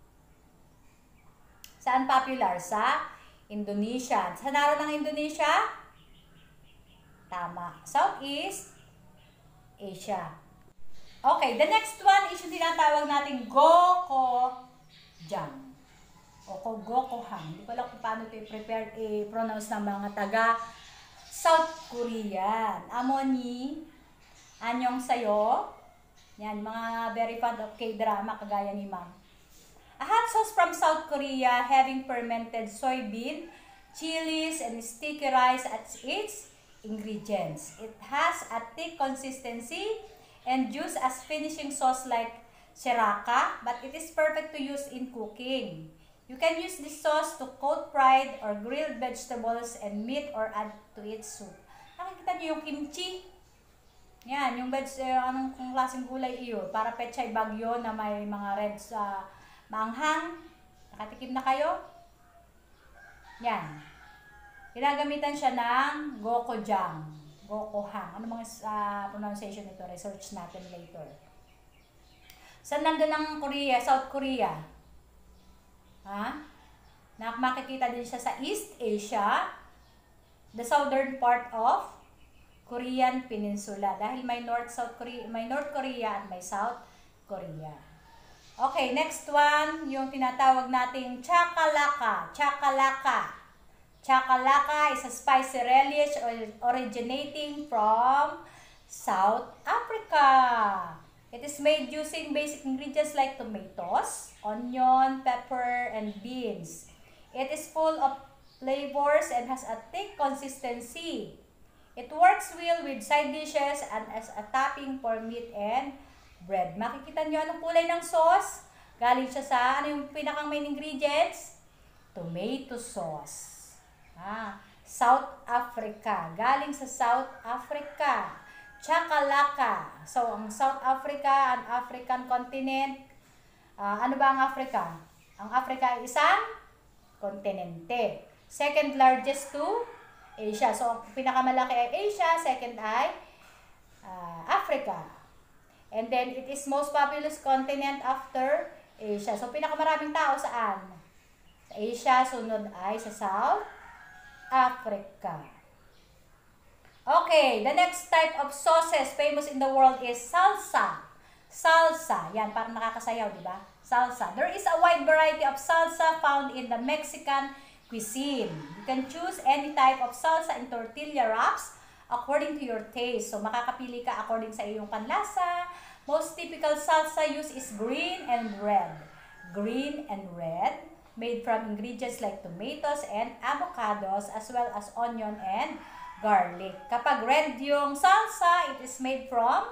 saan popular? Sa Indonesia. Sa naroon ng Indonesia? Tama. Southeast Asia. Okay, the next one is yung tinatawag nating gochujang. O gochujang. Hindi ko alam kung paano ito i-prepare, i-pronounce ng mga taga South Korean. Amoni, anyong sayo. Yan, mga very fond of K-drama, kagaya ni Ma'am. A hot sauce from South Korea having fermented soybean, chilies, and sticky rice as its ingredients. It has a thick consistency and juice as finishing sauce like sriraka, but it is perfect to use in cooking. You can use this sauce to coat fried or grilled vegetables and meat or add to its soup. Nakikita niyo yung kimchi? Yan, yung veg, eh, anong kung klaseng gulay iyo? Para pechay bagyo na may mga red sa uh, maanghang. Nakatikim na kayo? Yan. Ginagamitan siya ng gochujang. Gochujang. Ano mga uh, pronunciation nito? Research natin later. Saan nandun ang Korea? South Korea. Ha? Na makikita din siya sa East Asia, the southern part of Korean Peninsula. Dahil may North South Korea, may North Korea at may South Korea. Okay, next one, yung tinatawag nating chakalaka. Chakalaka. Chakalaka is a spicy relish originating from South Africa. It is made using basic ingredients like tomatoes, onion, pepper, and beans. It is full of flavors and has a thick consistency. It works well with side dishes and as a topping for meat and bread. Makikita nyo anong kulay ng sauce? Galing siya sa, ano yung pinakang main ingredients? Tomato sauce. Ah, South Africa. Galing sa South Africa. Chakalaka. So, ang South Africa, ang African continent. Uh, ano ba ang Africa? Ang Africa ay isang kontinente. Second largest to Asia. So, ang pinakamalaki ay Asia. Second ay uh, Africa. And then, it is most populous continent after Asia. So, pinakamaraming tao saan? Sa Asia. Sunod ay sa South Africa. Okay, the next type of sauces famous in the world is salsa. Salsa. Yan, parang nakakasayaw, di ba? Salsa. There is a wide variety of salsa found in the Mexican cuisine. You can choose any type of salsa in tortilla wraps according to your taste. So, makakapili ka according sa iyong panlasa. Most typical salsa used is green and red. Green and red, made from ingredients like tomatoes and avocados as well as onion and garlic. Kapag red yung salsa, it is made from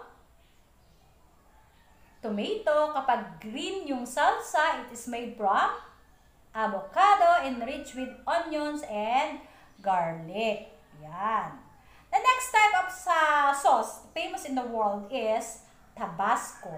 tomato. Kapag green yung salsa, it is made from avocado enriched with onions and garlic. Yan. The next type of uh, sauce famous in the world is Tabasco.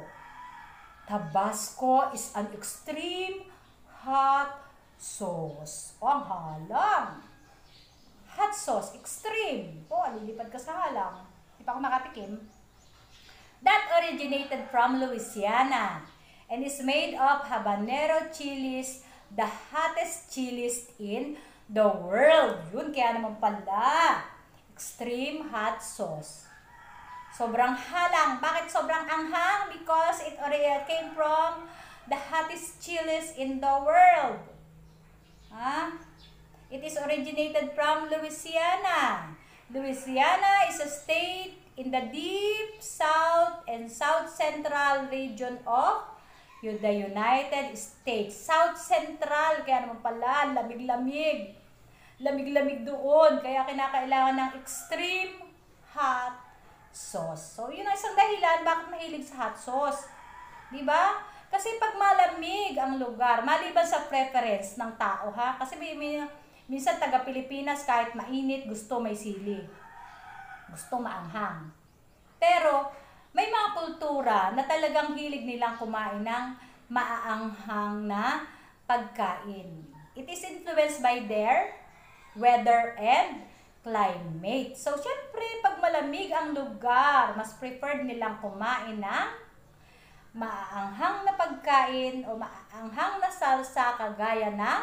Tabasco is an extreme hot sauce. O, ang halang. Hot sauce, extreme. O, alilipad ka sa halang. Di pa ako nakatikim. That originated from Louisiana and is made of habanero chilies, the hottest chilies in the world. Yun, kaya naman pala. Extreme hot sauce. Sobrang halang. Bakit sobrang anghang? Because it already came from the hottest chilies in the world. Huh? It is originated from Louisiana. Louisiana is a state in the deep south and south central region of the United States. South Central, kaya naman pala, lamig-lamig. Lamig-lamig doon, kaya kinakailangan ng extreme hot sauce. So, yun ang isang dahilan bakit mahilig sa hot sauce. Diba? Kasi pag malamig ang lugar, maliban sa preference ng tao, ha? Kasi may, may, minsan taga-Pilipinas, kahit mainit, gusto may sili. Gusto maanghang. Pero, may mga kultura na talagang hilig nilang kumain ng maaanghang na pagkain. It is influenced by their weather and climate. So, syempre, pag malamig ang lugar, mas preferred nilang kumain ng maaanghang na pagkain o maaanghang na salsa kagaya ng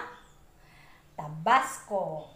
Tabasco.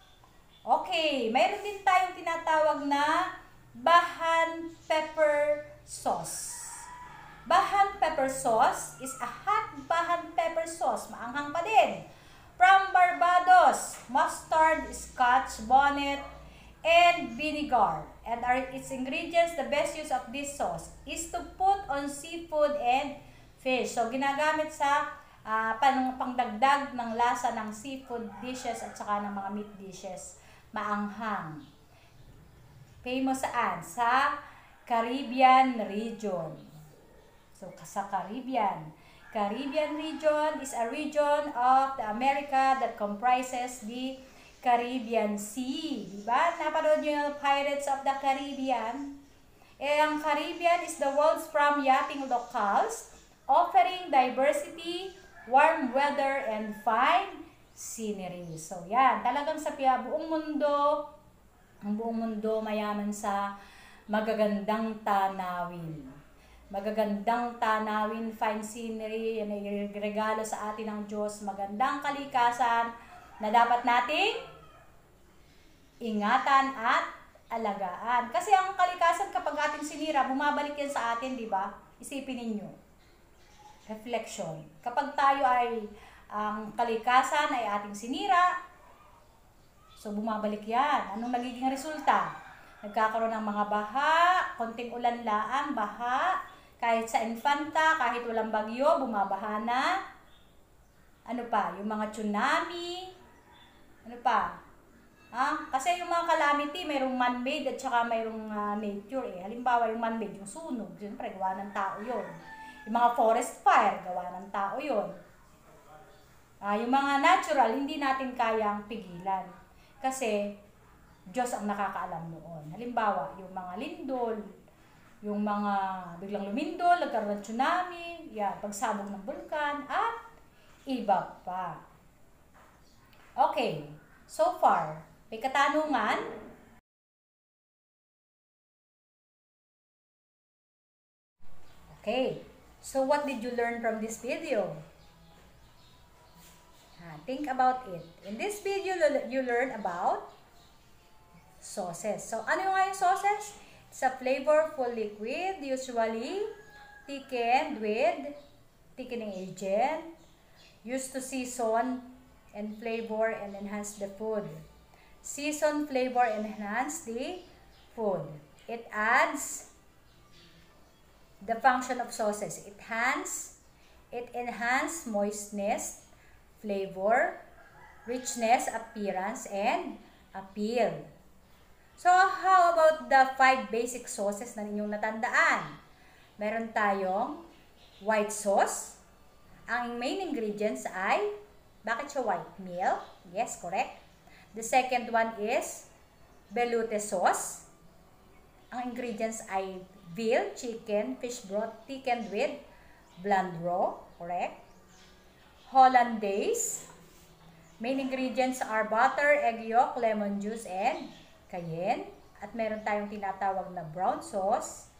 Okay, mayroon din tayong tinatawag na Bahan pepper sauce. Bahan pepper sauce is a hot bahan pepper sauce. Maanghang pa din. From Barbados, mustard, scotch bonnet, and vinegar. And are its ingredients, the best use of this sauce is to put on seafood and fish. So, ginagamit sa uh, pang pangdagdag ng lasa ng seafood dishes at saka ng mga meat dishes. Maanghang. Famous saan? Sa Caribbean region. So, sa Caribbean. Caribbean region is a region of the America that comprises the Caribbean Sea. Diba? Napanood nyo yung Pirates of the Caribbean? Eh, ang Caribbean is the world's from yachting locales, offering diversity, warm weather, and fine scenery. So, yan. Talagang sa buong mundo, ang buong mundo mayaman sa magagandang tanawin. Magagandang tanawin, fine scenery, yan ay regalo sa atin ng Diyos. Magandang kalikasan na dapat nating ingatan at alagaan. Kasi ang kalikasan kapag ating sinira, bumabalik yan sa atin, di ba? Isipin ninyo. Reflection. Kapag tayo ay, ang kalikasan ay ating sinira, so, bumabalik yan. Anong nagiging resulta? Nagkakaroon ng mga baha, konting ulan laang, baha. Kahit sa Infanta, kahit walang bagyo, bumabaha na. Ano pa? Yung mga tsunami. Ano pa? Ha? Kasi yung mga calamity, mayroong man-made at saka mayroong uh, nature eh. Halimbawa, yung man-made, yung sunog. Siyempre, gawa ng tao yun. Yung mga forest fire, gawa ng tao yun. Uh, yung mga natural, hindi natin kayang pigilan. Kasi, Diyos ang nakakaalam noon. Halimbawa, yung mga lindol, yung mga biglang lumindol, nagkaroon ng tsunami, yan, pagsabog ng bulkan, at iba pa. Okay, so far, may katanungan? Okay, so what did you learn from this video? Think about it. In this video, you learn about sauces. So, ano nga yung sauces? It's a flavorful liquid, usually thickened with thickening agent, used to season and flavor and enhance the food. Season, flavor, and enhance the food. It adds the function of sauces. It enhance, it enhance moistness, flavor, richness, appearance, and appeal. So, how about the five basic sauces na ninyong natandaan? Meron tayong white sauce. Ang main ingredients ay, bakit siya white? Milk. Yes, correct. The second one is veloute sauce. Ang ingredients ay veal, chicken, fish broth, thickened with bland raw. Correct. Hollandaise. Main ingredients are butter, egg yolk, lemon juice, and cayenne. At meron tayong tinatawag na brown sauce.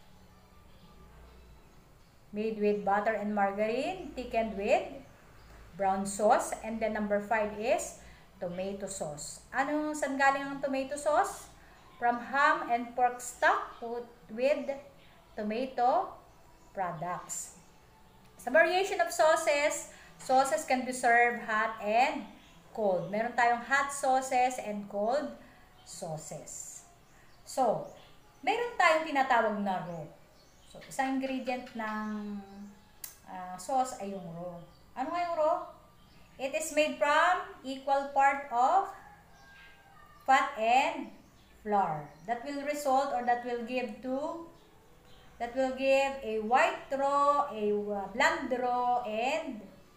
Made with butter and margarine, thickened with brown sauce. And then number five is tomato sauce. Ano, saan galing ang tomato sauce? From ham and pork stock with tomato products. Sa variation of sauces, sauces can be served hot and cold. Meron tayong hot sauces and cold sauces. So, meron tayong tinatawag na raw. So, isang ingredient ng uh, sauce ay yung raw. Ano nga yung raw? It is made from equal part of fat and flour. That will result or that will give to that will give a white raw, a bland raw, and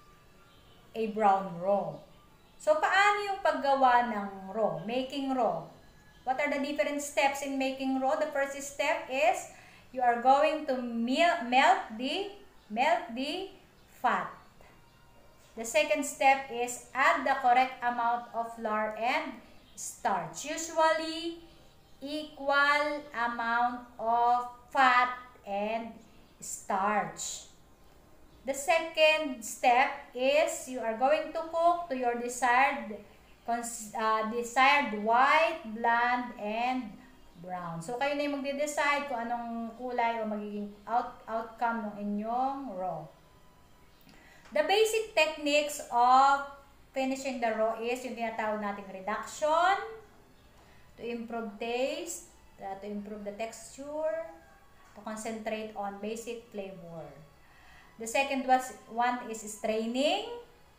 a brown raw. So, paano yung paggawa ng raw? Making raw. What are the different steps in making raw? The first step is you are going to melt the melt the fat. The second step is add the correct amount of flour and starch. Usually, equal amount of fat and starch. The second step is you are going to cook to your desired uh, desired white, bland, and brown. So, kayo na yung magde-decide kung anong kulay o magiging out outcome ng inyong raw. The basic techniques of finishing the raw is yung tinatawag nating reduction, to improve taste, uh, to improve the texture, to concentrate on basic flavor. The second was, one is straining,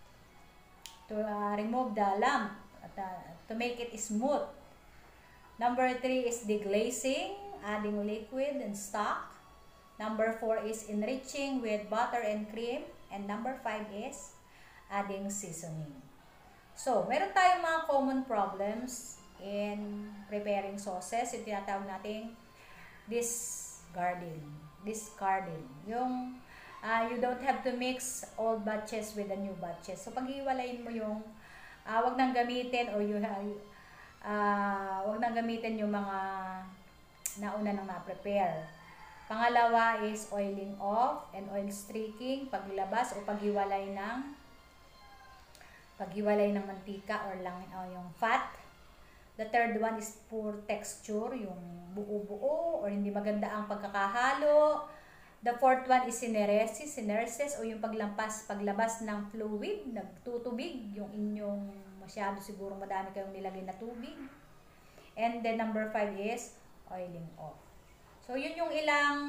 to uh, remove the lump, at, uh, to make it smooth. Number three is deglazing, adding liquid and stock. Number four is enriching with butter and cream. And number five is adding seasoning. So, meron tayong mga common problems in preparing sauces. Yung tinatawag natin discarding. Discarding. Yung uh, you don't have to mix old batches with the new batches. So, pag-iwalayin mo yung uh, wag nang gamitin or you have uh, wag nang gamitin yung mga nauna nang na-prepare. Pangalawa is oiling off and oil streaking, paglabas o paghiwalay ng paghiwalay ng mantika or lang o yung fat. The third one is poor texture, yung buo-buo or hindi maganda ang pagkakahalo. The fourth one is syneresis, syneresis o yung paglampas, paglabas ng fluid, nagtutubig, yung inyong masyado siguro madami kayong nilagay na tubig. And then number five is oiling off. So, yun yung ilang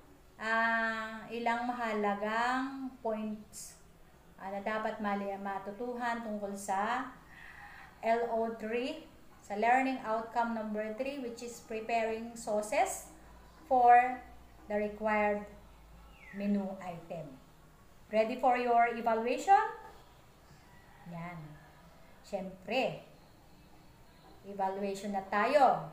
uh, ilang mahalagang points uh, na dapat mali matutuhan tungkol sa L O three, sa learning outcome number three, which is preparing sauces for the required menu item. Ready for your evaluation? Yan. Siyempre, evaluation na tayo.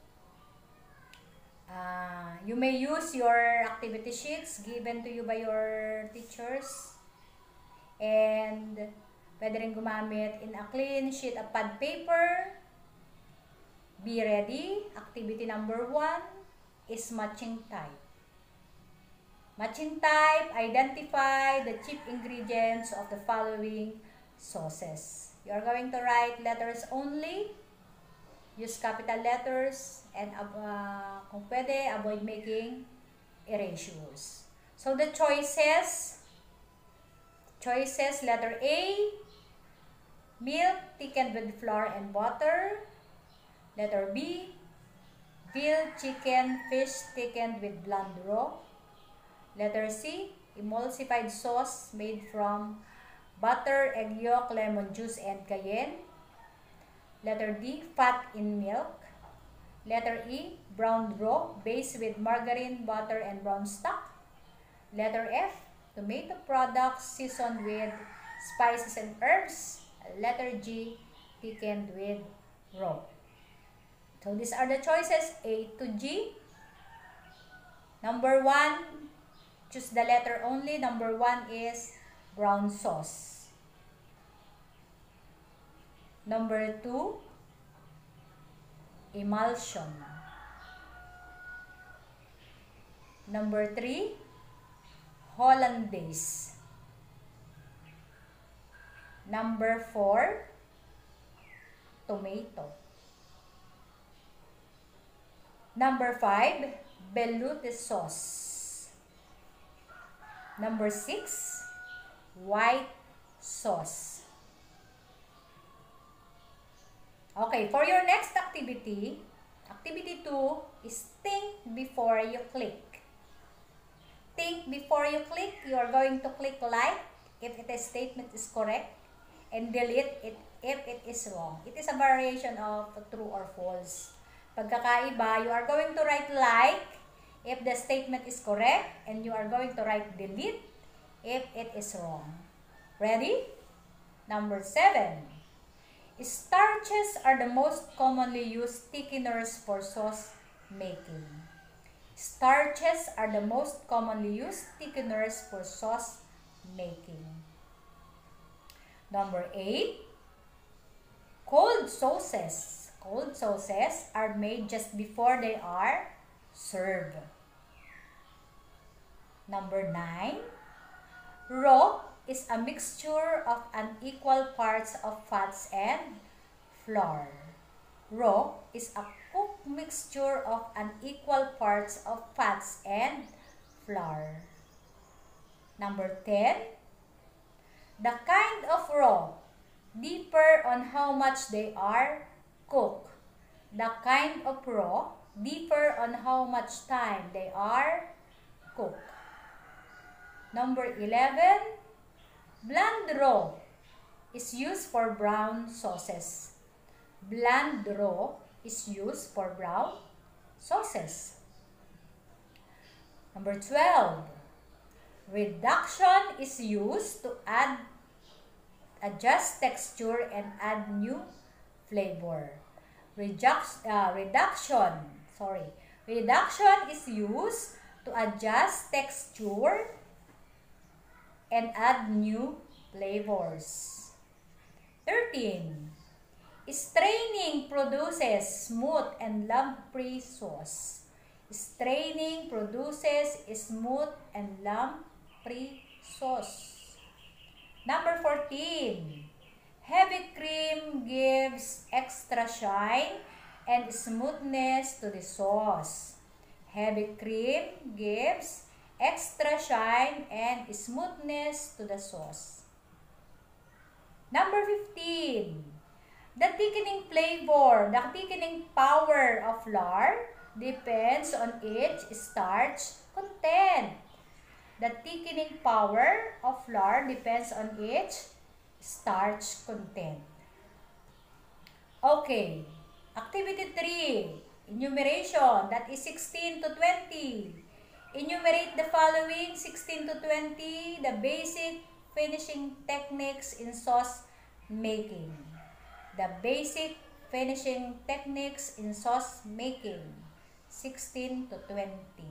Uh, you may use your activity sheets given to you by your teachers. And pwede rin gumamit in a clean sheet of pad paper. Be ready. Activity number one is matching type. Matching type, identify the chief ingredients of the following sauces. You are going to write letters only. Use capital letters and uh, kung pwede, avoid making erasures. So the choices, choices, letter A, milk thickened with flour and butter. Letter B, veal chicken fish thickened with bland raw. Letter C, emulsified sauce made from butter, egg yolk, lemon juice, and cayenne. Letter D, fat in milk. Letter E, brown raw, based with margarine, butter, and brown stock. Letter F, tomato products seasoned with spices and herbs. Letter G, thickened with raw. So these are the choices, A to G. Number one, choose the letter only. Number one is brown sauce. Number two, emulsion. Number three, hollandaise. Number four, tomato. Number five, velouté sauce. Number six, white sauce. Okay, for your next activity, activity two is think before you click. Think before you click. You are going to click like if the statement is correct and delete it if it is wrong. It is a variation of true or false. Pagkakaiba, you are going to write like if the statement is correct and you are going to write delete if it is wrong. Ready? Number seven. Starches are the most commonly used thickeners for sauce making. Starches are the most commonly used thickeners for sauce making. Number eight. Cold sauces. Cold sauces are made just before they are served. Number nine. Raw is a mixture of unequal parts of fats and flour. Raw is a cooked mixture of unequal parts of fats and flour. Number ten. The kind of raw differ on how much they are cooked. The kind of raw differ on how much time they are cooked. Number eleven. Bland raw is used for brown sauces. Bland raw is used for brown sauces. Number twelve. Reduction is used to add, adjust texture and add new flavor. Reduct, uh, reduction, sorry. Reduction is used to adjust texture and add new flavors. thirteen. Straining produces smooth and lump-free sauce. Straining produces smooth and lump-free sauce. Number fourteen. Heavy cream gives extra shine and smoothness to the sauce. Heavy cream gives extra shine and smoothness to the sauce. Number fifteen. The thickening flavor, the thickening power of flour depends on its starch content. The thickening power of flour depends on its starch content. Okay, activity three, enumeration, that is sixteen to twenty. Enumerate the following sixteen to twenty, the basic finishing techniques in sauce making. The basic finishing techniques in sauce making. sixteen to twenty.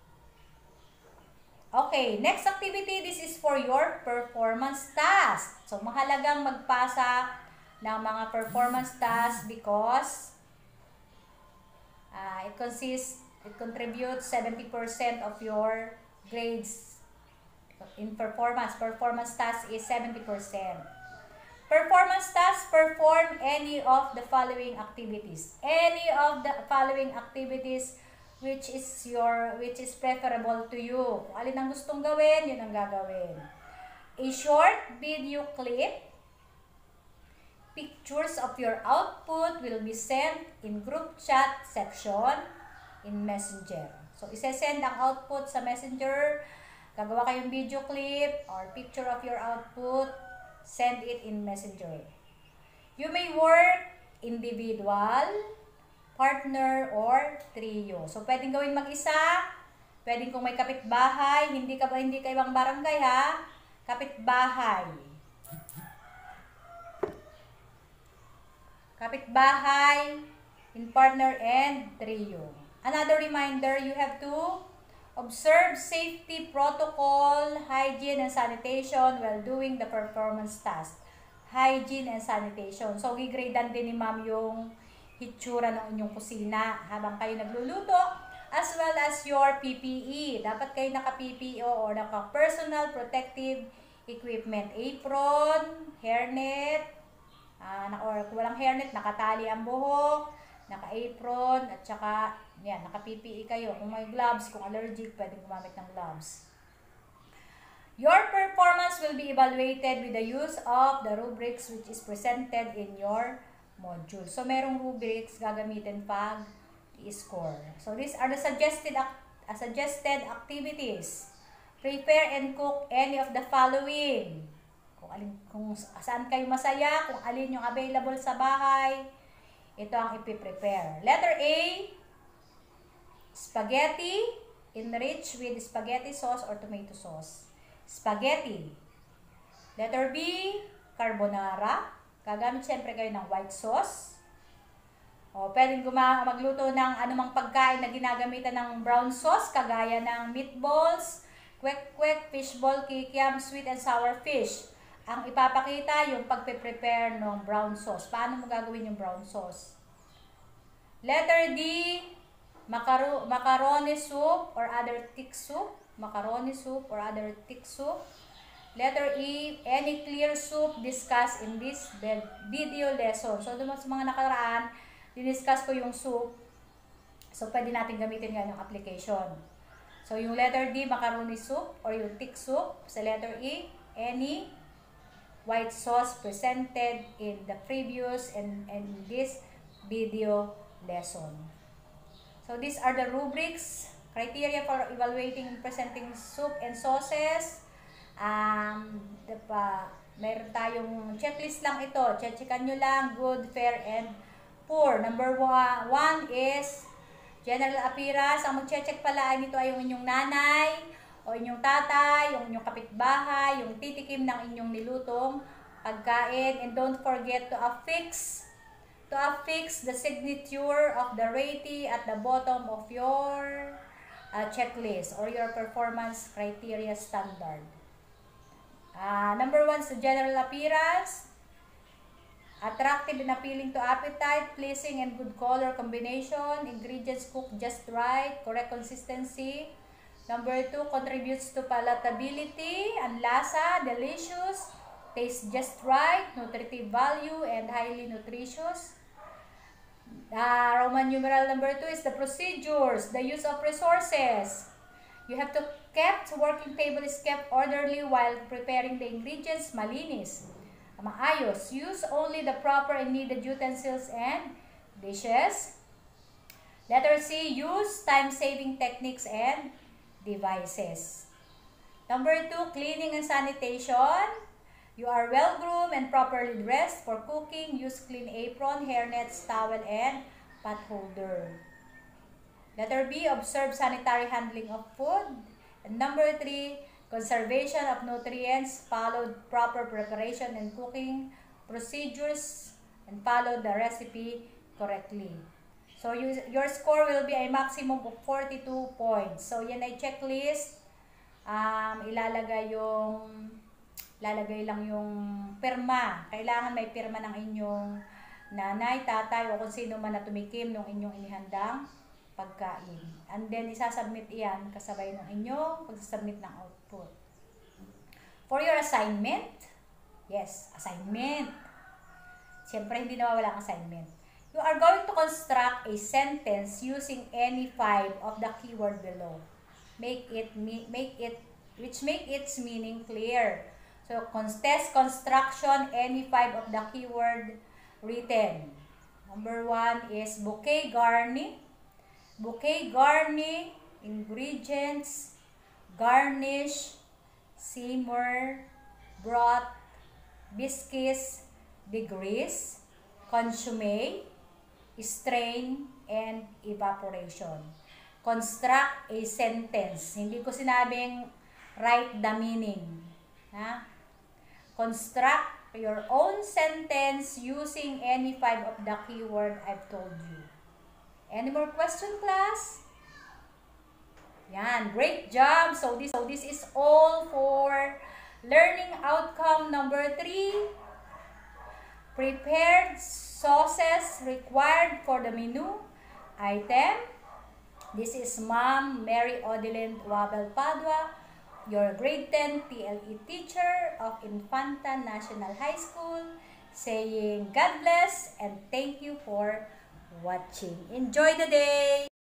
Okay, next activity, this is for your performance task. So, mahalagang magpasa ng mga performance tasks because uh, it consists, it contributes seventy percent of your grades in performance. Performance task is seventy percent. Performance task, perform any of the following activities. Any of the following activities which is your which is preferable to you. Kung alin ang gustong gawin, yun ang gagawin. A short video clip. Pictures of your output will be sent in group chat section in Messenger. So, isesend ang output sa Messenger. Gagawa kayong video clip or picture of your output. Send it in Messenger. You may work individual, partner, or trio. So, pwedeng gawin mag-isa. Pwedeng kung may kapitbahay. Hindi ka ba hindi ka ibang barangay ha? Kapitbahay. Kapitbahay, in partner, and trio. Another reminder, you have to observe safety protocol, hygiene, and sanitation while doing the performance task. Hygiene and sanitation. So, gigradean din ni ma'am yung hitsura ng inyong kusina habang kayo nagluluto, as well as your P P E. Dapat kayo naka-P P E o naka-personal protective equipment. Apron, hairnet, uh, or kung walang hairnet, nakatali ang buhok, naka-apron, at saka yan, naka-P P E kayo. Kung may gloves, kung allergic, pwedeng gumamit ng gloves. Your performance will be evaluated with the use of the rubrics which is presented in your module. So, merong rubrics gagamitin pag i-score. So, these are the suggested uh, suggested activities. Prepare and cook any of the following. Kung, alin, kung saan kayo masaya, kung alin yung available sa bahay, ito ang ipiprepare. Letter A, spaghetti, enriched with spaghetti sauce or tomato sauce. Spaghetti. Letter B, carbonara. Gagamit siyempre kayo ng white sauce. O, pwedeng magluto ng anumang pagkain na ginagamitan ng brown sauce, kagaya ng meatballs, kwek-kwek, fishball, kikiam, sweet and sour fish. Ang ipapakita yung pagpe-prepare ng brown sauce. Paano mo gagawin yung brown sauce? Letter D, macaro macaroni soup or other thick soup. Macaroni soup or other thick soup. Letter E, any clear soup discussed in this video lesson. So, doon sa mga nakaraan, diniscuss ko yung soup. So, pwede natin gamitin nga yung application. So, yung letter D, macaroni soup or yung thick soup. Sa letter E, any white sauce presented in the previous and, and this video lesson. So, these are the rubrics, criteria for evaluating and presenting soup and sauces. Um, diba, meron tayong checklist lang ito. Checkan nyo lang, good, fair, and poor. Number one, one is general appearance. Ang mag-check pala ay nito ay yung inyong nanay o inyong tatay, yung inyong kapitbahay, yung titikim ng inyong nilutong pagkain. And don't forget to affix to affix the signature of the ratee at the bottom of your uh, checklist or your performance criteria standard. Uh, number one is the general appearance. Attractive and appealing to appetite, pleasing and good color combination, ingredients cooked just right, correct consistency. Number two, contributes to palatability and lasa, delicious, tastes just right, nutritive value, and highly nutritious. Uh, Roman numeral number two is the procedures, the use of resources. You have to kept, working table is kept orderly while preparing the ingredients, malinis, maayos. Use only the proper and needed utensils and dishes. Letter C, use time-saving techniques and devices. Number two, cleaning and sanitation. You are well-groomed and properly dressed for cooking. Use clean apron, hairnets, towel, and pot holder. Letter B, observe sanitary handling of food. And number three, conservation of nutrients, followed proper preparation and cooking procedures, and follow the recipe correctly. So, you, your score will be a maximum of forty-two points. So, yan ay checklist. Um, ilalagay yung, ilalagay lang yung pirma. Kailangan may pirma ng inyong nanay, tatay, o kung sino man na tumikim ng inyong inihandang pagkain. And then, isasubmit iyan kasabay ng inyong pagsasubmit ng output. For your assignment, yes, assignment. Siyempre, hindi nawawala ang assignment. You are going to construct a sentence using any five of the keyword below. Make it, make it, which make its meaning clear. So, test construction, any five of the keyword written. Number one is bouquet garni. Bouquet garni, ingredients, garnish, simmer, broth, biscuits, degrees, consomme, strain, and evaporation. Construct a sentence. Hindi ko sinabing write the meaning. Ha? Construct your own sentence using any five of the keyword I've told you. Any more question, class? Yan, great job. So this, so this is all for learning outcome number three. Prepared sauces required for the menu item. This is Ma'am Mary Odilyn Wabel Padua, your grade ten T L E teacher of Infanta National High School, saying God bless and thank you for watching. Enjoy the day!